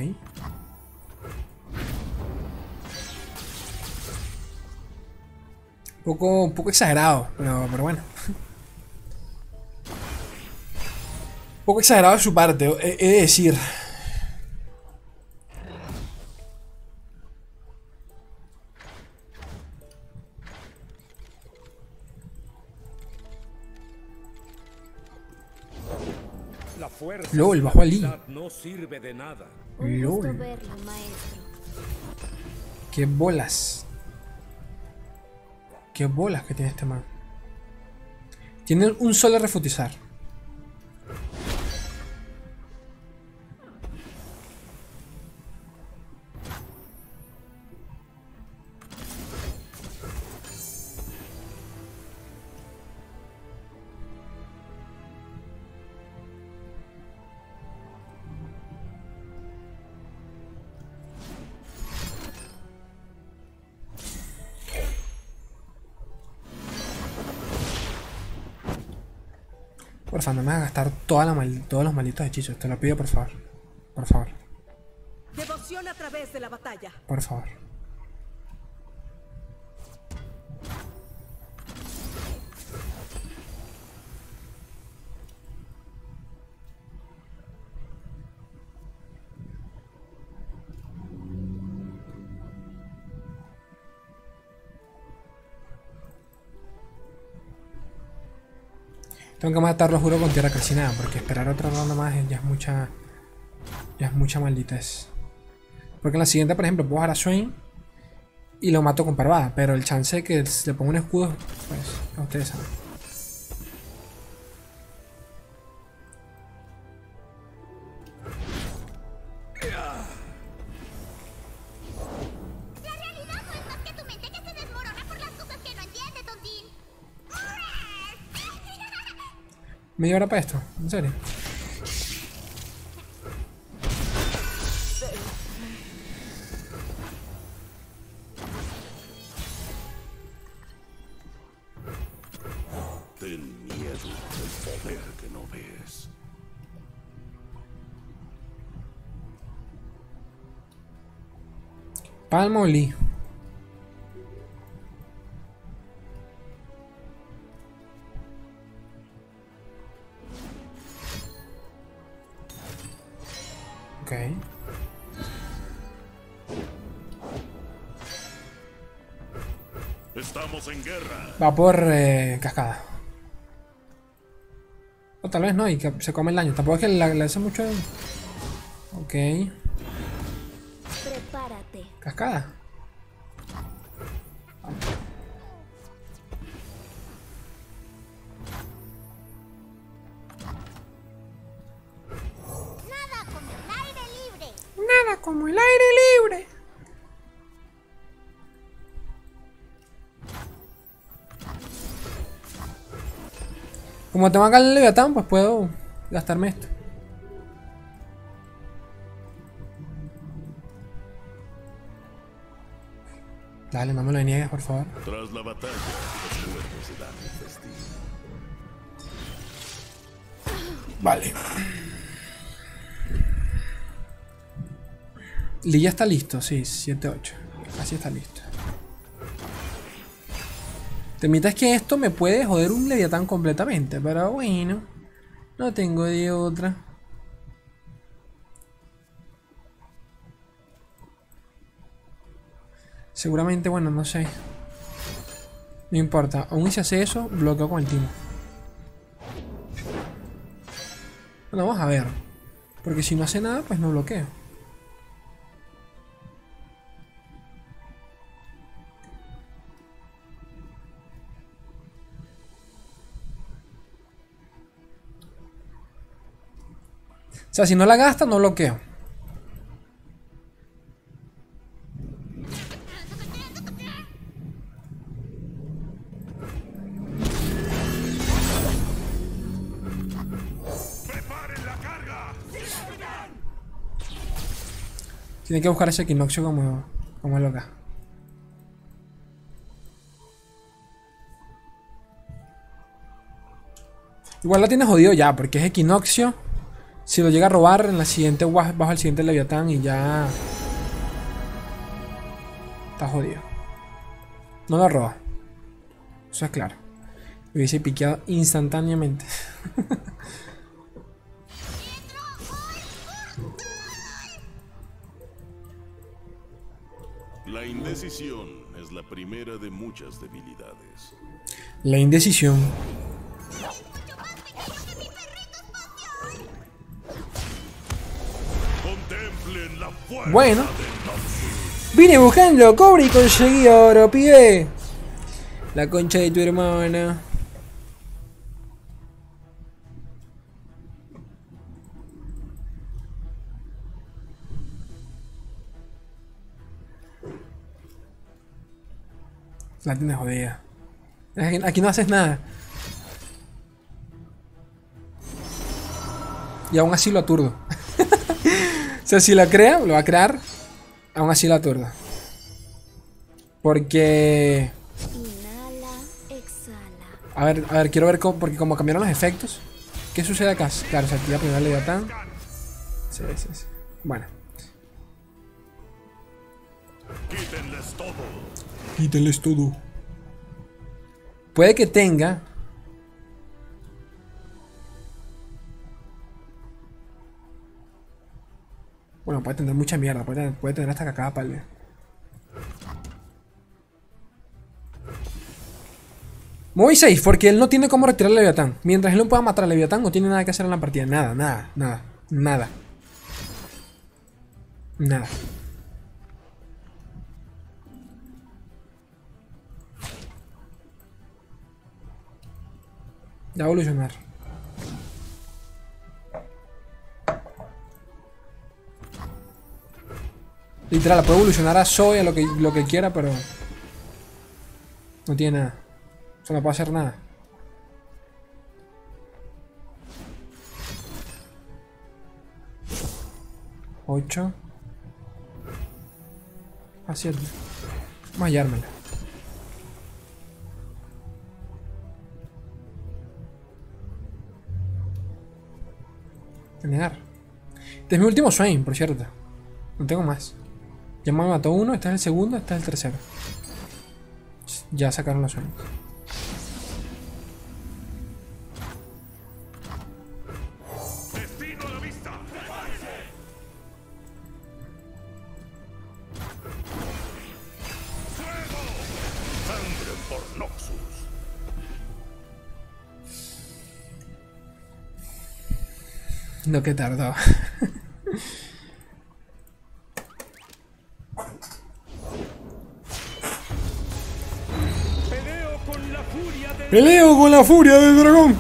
Un poco exagerado, pero bueno. Un poco exagerado de su parte, he de decir. La fuerza LOL, bajó a Lee. no sirve de nada. Un gusto LOL. verlo, maestro. Qué bolas. Qué bolas que tiene este man. Tienen un solo refutizar. Porfa, no me hagas gastar todos los malditos hechizos. Te lo pido, por favor. Por favor. Devoción a través de la batalla. Por favor. Tengo que matarlo, juro, con tierra calcinada, porque esperar otra ronda más ya es mucha. Ya es mucha malditez. Porque en la siguiente, por ejemplo, puedo bajar a Swain y lo mato con parvada, pero el chance de que le ponga un escudo, pues, a ustedes saben. La realidad no es más que tu mente que se desmorona por las cosas que no entiende, tontín. ¿Media hora para esto? ¿En serio? Ten miedo del poder que no ves. Palmoli. Ok. Estamos en guerra. Va por cascada. O tal vez no, y que se come el daño. Tampoco es que le hace mucho. Ok. Prepárate. Cascada. Nada como el aire libre. Nada como el aire libre. Como tengo acá el Leviatán, pues puedo gastarme esto. Dale, no me lo niegues, por favor. Tras la batalla, los cuerpos se dan el festín. Vale. Lee ya está listo, sí, 7-8. Así está listo. Temita es que esto me puede joder un Leviatán completamente, pero bueno, no tengo de otra. Seguramente, bueno, no sé. No importa, aún si hace eso, bloqueo con el timo. Bueno, vamos a ver. Porque si no hace nada, pues no bloqueo. O sea, si no la gasta, no bloqueo. Tiene que buscar ese equinoccio como loca. Igual la tiene jodido ya, porque es equinoccio. Si lo llega a robar, en la siguiente bajo el siguiente Leviatán y ya. Está jodido. No lo roba. Eso es claro. Lo hubiese piqueado instantáneamente. La indecisión es la primera de muchas debilidades. La indecisión. Contemplen la fuerza Bueno. del Noxus. Vine buscando cobre y conseguí oro, pibe. La concha de tu hermana. La tienes jodida. Aquí no haces nada. Y aún así lo aturdo. O sea, si la crea, lo va a crear. Aún así lo aturdo. Porque... Inhala, exhala. A ver, quiero ver cómo, porque como cambiaron los efectos. ¿Qué sucede acá? Claro, se activa primero el Leviatán. Sí. Bueno. Quítenles todo. Quítenles todo. Puede que tenga... Bueno, puede tener mucha mierda. Puede tener hasta cacada pálida. Muy safe, porque él no tiene cómo retirar al Leviatán. Mientras él no pueda matar al Leviatán, no tiene nada que hacer en la partida. Nada. Ya va a evolucionar. Literal, puede evolucionar a Zoe, a lo que quiera, pero... No tiene nada. O sea, no puede hacer nada. Ocho. A 7. Vamos a hallármela. Negar. Este es mi último Swain, por cierto. No tengo más. Ya me mató uno, este es el segundo, este es el tercero. Ya sacaron los sueños. Destino a la vista. ¡Fuego! Sangre por Noxus. No, que tardó. Peleo con la furia del dragón.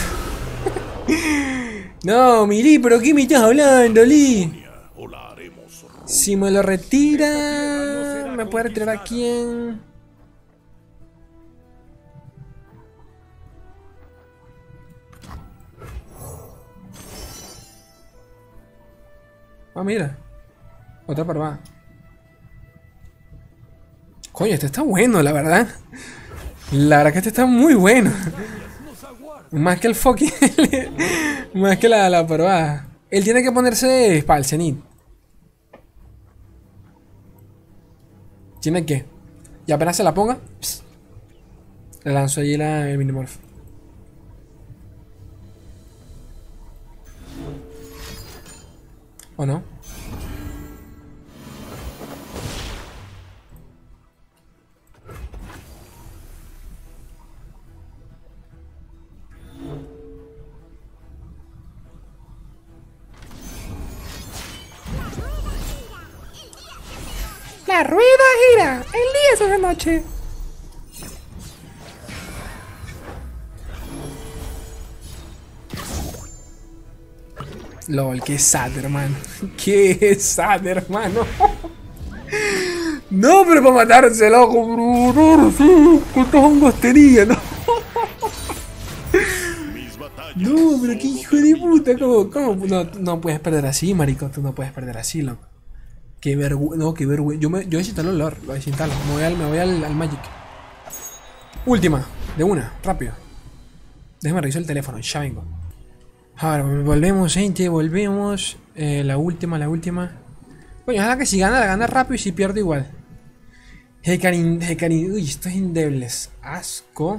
No, Mili, pero ¿qué me estás hablando, Lee? O la haremos. Si me lo retira, ¿me puede retirar a quién? Ah, mira. Otra parvada. Coño, este está bueno, la verdad. La verdad que este está muy bueno. Más que el fucking... Más que la parvada. Él tiene que ponerse para el cenit. Tiene que. Y apenas se la ponga, pss, le lanzo allí el minimorph. ¿O no? La rueda gira, el día es la noche. LOL, qué sad, hermano. Qué sad, hermano. No, pero para matarse, loco, bro. Sí, ¿cuántos hongos tenía, no? No, pero qué hijo de puta, ¿cómo? No puedes perder así, marico. Tú no puedes perder así, loco. Qué vergüenza. No, qué vergüenza. Yo desinstalo el lore. Lo desinstalo. Me voy al Magic. Última. De una. Rápido. Déjame revisar el teléfono. Ya vengo. Ahora, volvemos, gente. Volvemos. La última. Coño, ojalá que si gana, la gana rápido y si pierde igual. Hecarim. Uy, estos endebles. Asco.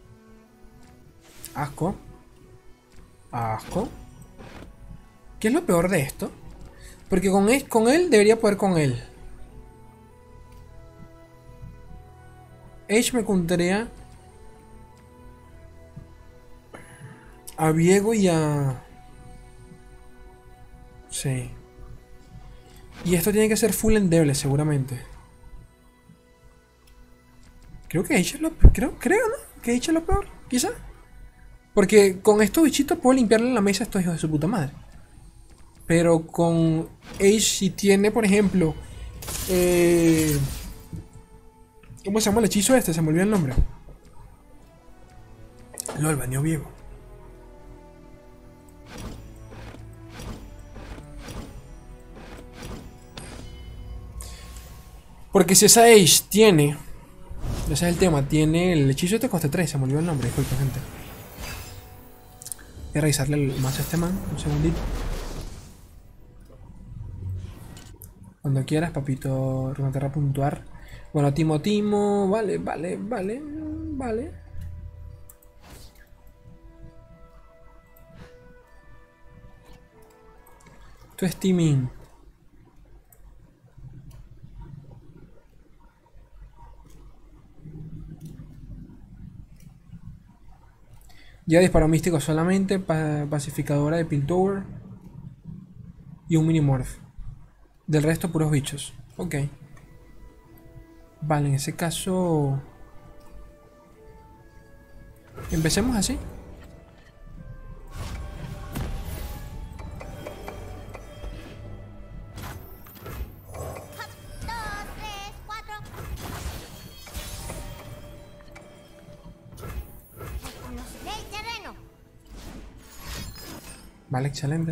¿Qué es lo peor de esto? Porque con él debería poder con él. Age me contaría a Viego y a... Sí. Y esto tiene que ser full endeble seguramente. Creo que Age es lo peor. Creo, ¿no? Que Age es lo peor, quizá. Porque con estos bichitos puedo limpiarle la mesa a estos hijos de su puta madre. Pero con Age, si tiene, por ejemplo, ¿Cómo se llama el hechizo este? Se me olvidó el nombre. LOL, baneó viejo. Porque si esa Age tiene... Ese es el tema. Tiene el hechizo este coste 3. Se me olvidó el nombre. Disculpa, gente. Voy a revisarle el mazo a este man. Un segundito. Cuando quieras, papito. Runeterra puntuar. Bueno, Timo. Vale. Esto es teaming. Ya disparo místico solamente, pacificadora de Piltover y un Minimorph. Del resto puros bichos. Ok. Vale, en ese caso... Empecemos así. Vale, excelente.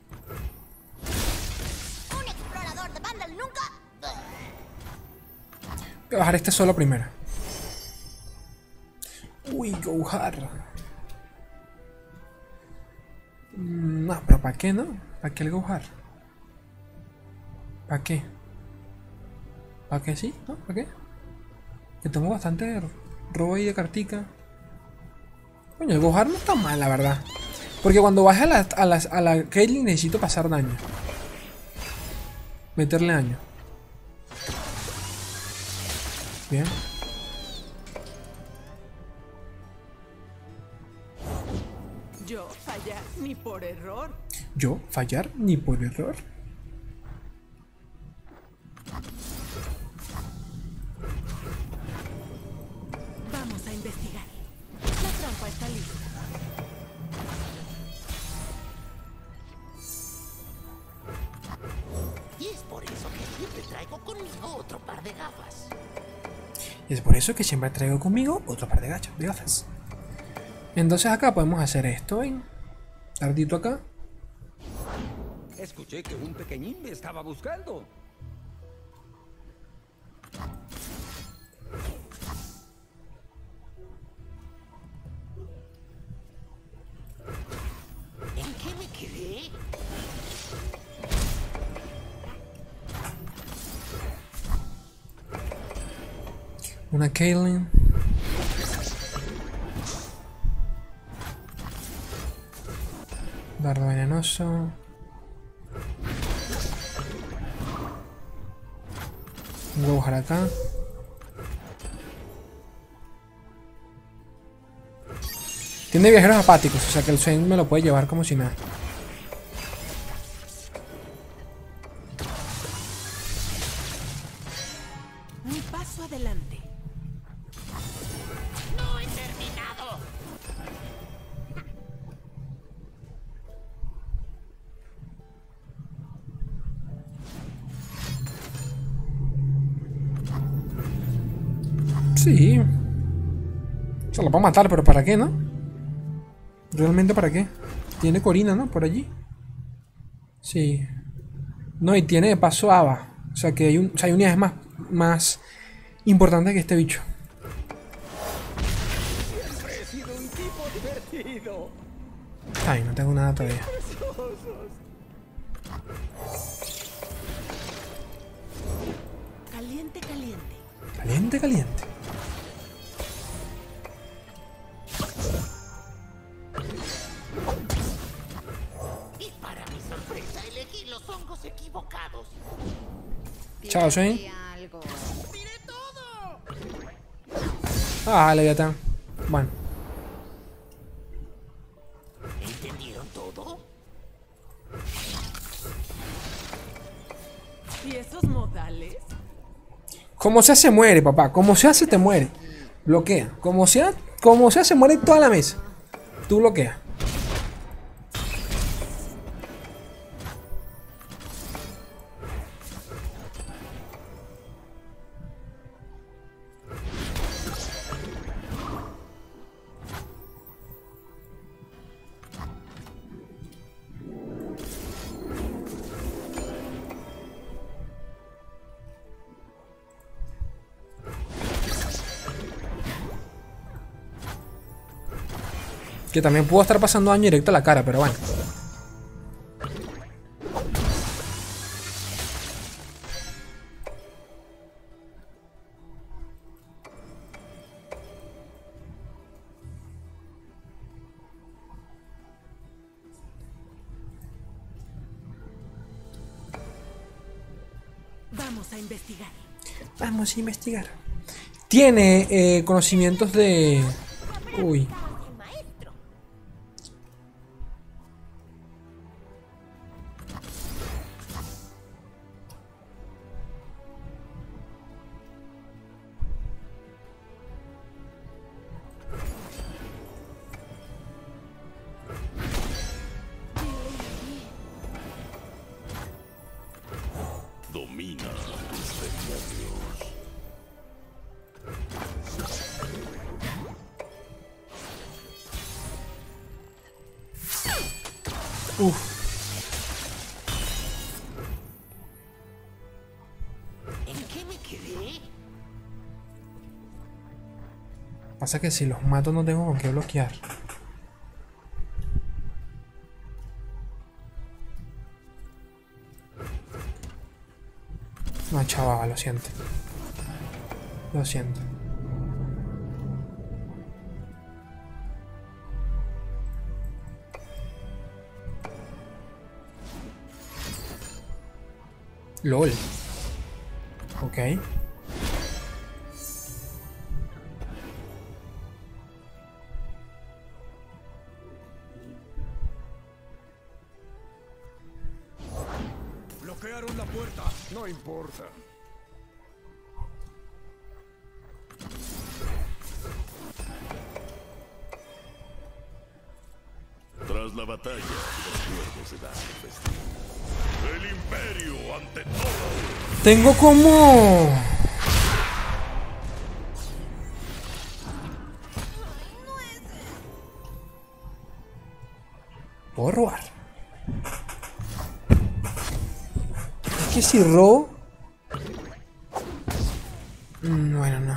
Un explorador de Vandal nunca. Voy a bajar este solo primero. Uy, Gohar. No, pero ¿para qué no? ¿Para qué el Gohar? ¿Para qué? ¿Para qué sí? ¿No? ¿Para qué? Que tengo bastante robo ahí de cartica. Coño, el Gohar no está mal, la verdad. Porque cuando baje a la Caitlyn necesito pasar daño. Meterle daño. Bien. Yo fallar ni por error. Yo fallar ni por error. Vamos a investigar. La trampa está lista. Y es por eso que siempre traigo conmigo otro par de gafas. Y es por eso que siempre traigo conmigo otro par de gafas. Entonces acá podemos hacer esto, ¿ven? Tardito acá. Escuché que un pequeñín me estaba buscando. ¿En qué me quedé? Una Caitlyn. Dardo venenoso. Un Gohar acá. Tiene viajeros apáticos, o sea que el Swain me lo puede llevar como si nada. Un paso adelante. ¡No he terminado! Sí. Se lo va a matar, pero ¿para qué, no? ¿Realmente para qué? Tiene Corina, ¿no? Por allí. Sí. No, y tiene de paso Ava. O sea que hay unidades más importantes que este bicho. Siempre he sido un tipo divertido. Ay, no tengo nada todavía. Caliente, caliente. Caliente, caliente. Y para mi sorpresa elegí los hongos equivocados. Chao, Swain. Algo. ¡Miré todo! Ah, Leviatán. Bueno. ¿Entendieron todo? ¿Y esos modales? Como sea se muere, papá. Como sea se te muere. Bloquea. Como sea se muere toda la mesa. Tú bloqueas. Que también puedo estar pasando daño directo a la cara, pero bueno. Vamos a investigar. Vamos a investigar. Tiene conocimientos de... Uy. Maestro. Domina tus demonios. ¿En qué me quedé? Pasa que si los mato no tengo con qué bloquear. No, chaval, lo siento. Lo siento. LOL. Ok. Bloquearon la puerta. No importa. Tras la batalla, los cuervos se dan el festín. El imperio ante todo. Tengo como... Puedo robar. Es que si robo... Bueno, no.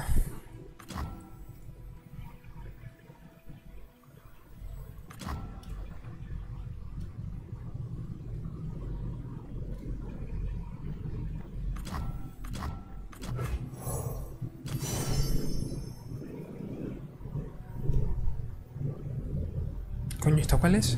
Coño, ¿esta cuál es?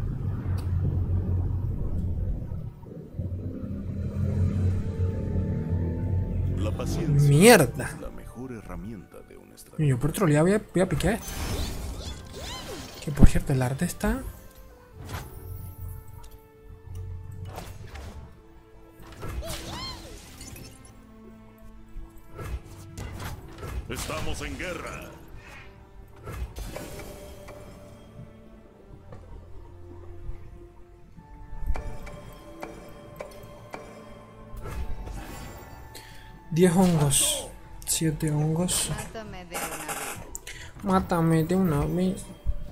La paciencia Mierda. es la mejor herramienta de un estratega. Yo por trolear voy a piquear esto. Que por cierto, el arte está... Estamos en guerra. ...10 hongos. 7 hongos. Mátame de una vez. Mátame de una vez.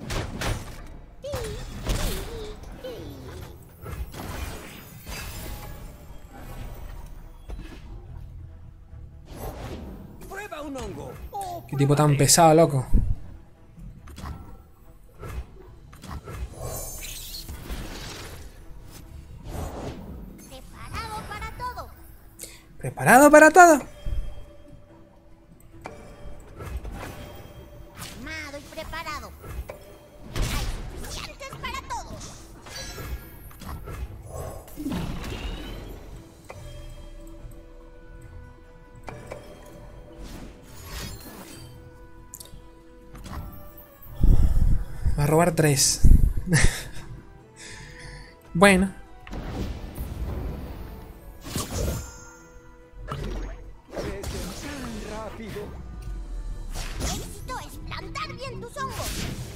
Prueba un hongo. Qué tipo tan pesado, loco. Preparado para todo. ¿Preparado para todo? Armado y preparado. Hay suficientes para todos. Va a robar 3. Bueno. Esto es plantar bien tus hongos.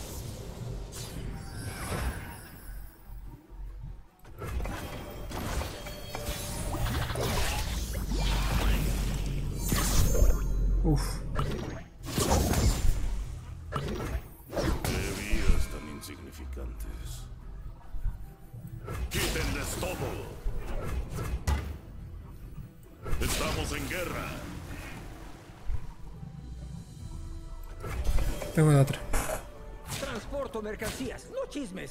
Uf. ¡Qué vidas tan insignificantes! ¡Quítenles todo! ¡Estamos en guerra! Tengo de otra. Transporto Transporto mercancías, no chismes.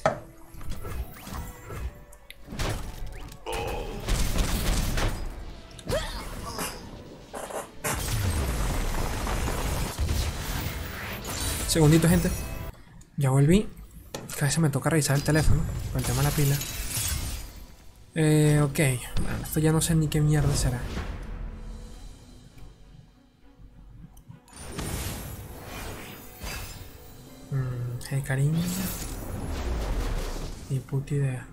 Segundito, gente. Ya volví. Que a veces me toca revisar el teléfono con el tema de la pila. Ok. Bueno, esto ya no sé ni qué mierda será. Hey, cariño. Ni puta idea.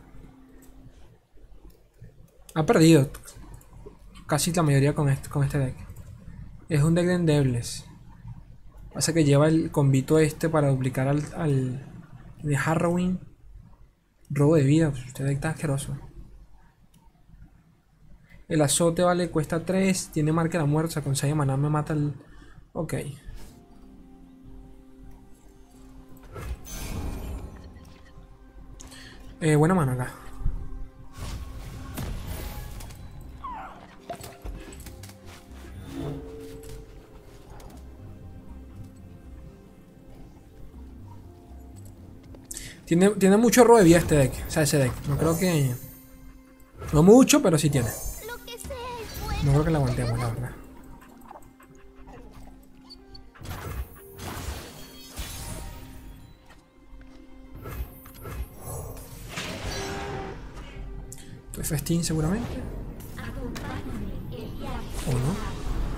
Ha perdido casi la mayoría con este deck. Es un deck de endebles. Pasa que lleva el combito este para duplicar al de Harrowing. Robo de vida. Este deck está asqueroso. El azote vale, cuesta 3. Tiene marca de la muerte. O sea, con 6 de maná me mata el... Ok. Buena mano acá. Tiene mucho robo de vida este deck. O sea, ese deck. No creo que... No mucho, pero sí tiene. Lo que sea es bueno. No creo que la aguantemos, la verdad. Festín seguramente. ¿O no?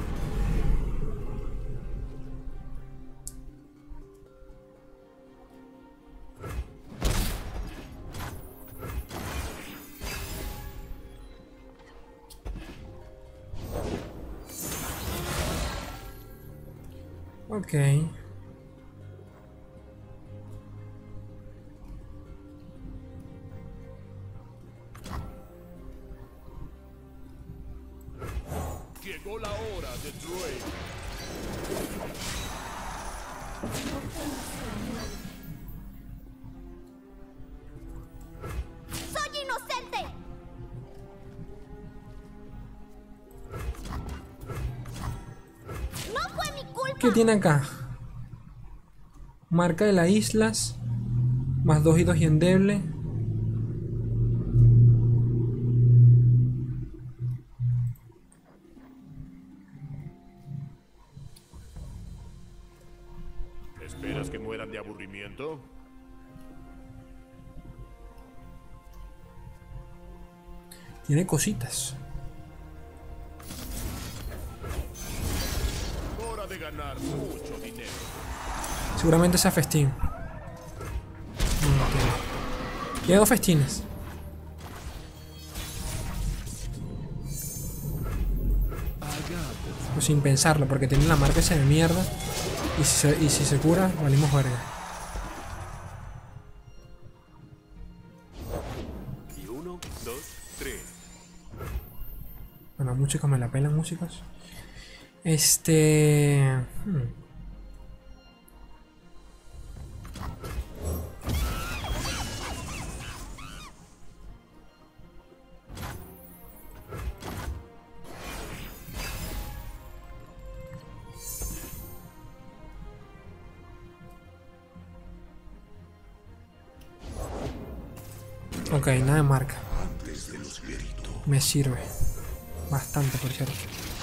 Ok. Llegó la hora de Drake. ¡Soy inocente! ¡No fue mi culpa! ¿Qué tiene acá? Marca de las islas. Más 2 y 2 y endeble. ¿Esperas que mueran de aburrimiento? Tiene cositas. Hora de ganar mucho dinero. Seguramente sea festín. Tiene 2 festines. Pues sin pensarlo, porque tiene la marca esa de mierda. Y si se cura, valimos verga. Y 1, 2, 3. Bueno, músicos me la pelan, músicos. Ok, nada de marca. Me sirve. Bastante, por cierto.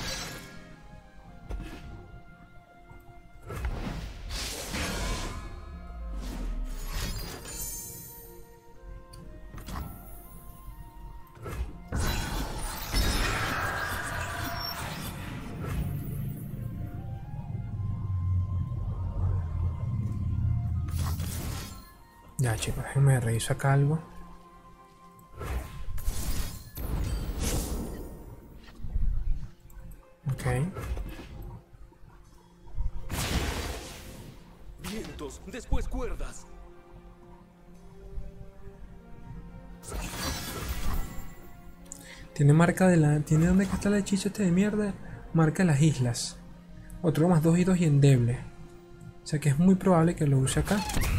Ya, chicos, déjenme reviso acá algo. Ok. Vientos, después cuerdas. Tiene marca de la... ¿Tiene dónde está el hechizo este de mierda? Marca de las islas. Otro más 2 y 2 y endeble. O sea que es muy probable que lo use acá.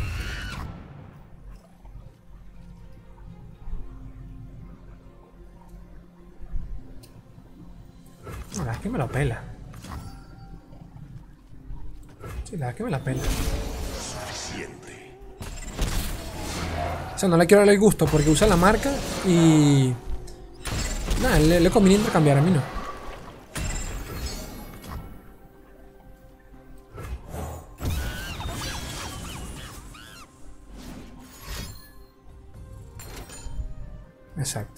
La verdad es que me la pela. Sí, la verdad es que me la pela. Suficiente. O sea, no le quiero dar el gusto porque usa la marca y... Nada, le conviene intercambiar, a mí no. Exacto.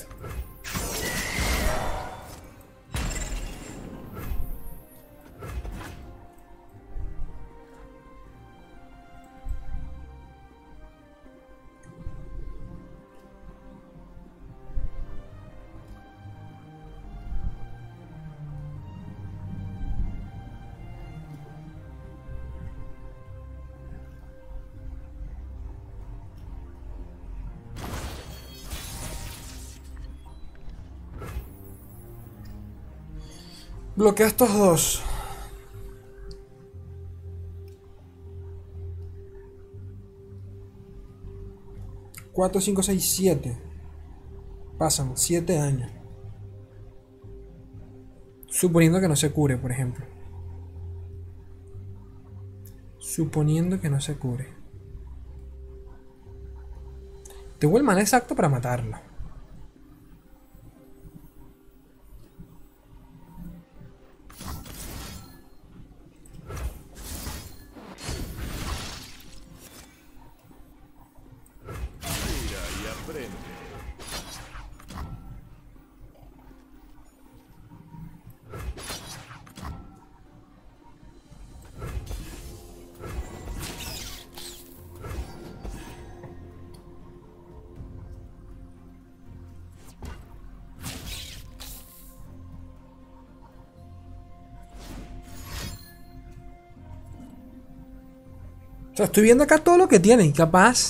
Bloquea estos dos. Cuatro, 5, 6, 7. Pasan 7 años. Suponiendo que no se cure, por ejemplo. Suponiendo que no se cure. Tengo el mana exacto para matarlo. O sea, estoy viendo acá todo lo que tienen. Capaz.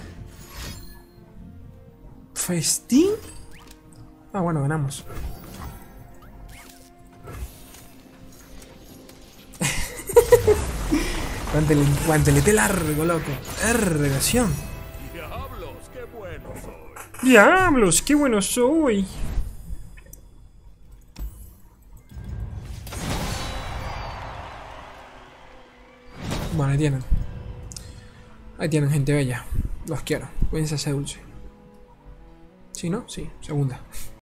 Festín. Ah, bueno, ganamos. Guantelete largo, loco. Relación. Diablos, qué bueno soy. Diablos, qué bueno soy. Bueno, ahí tienen. Ahí tienen, gente bella. Los quiero. Cuídense ese dulce. ¿Sí, no? Sí, segunda.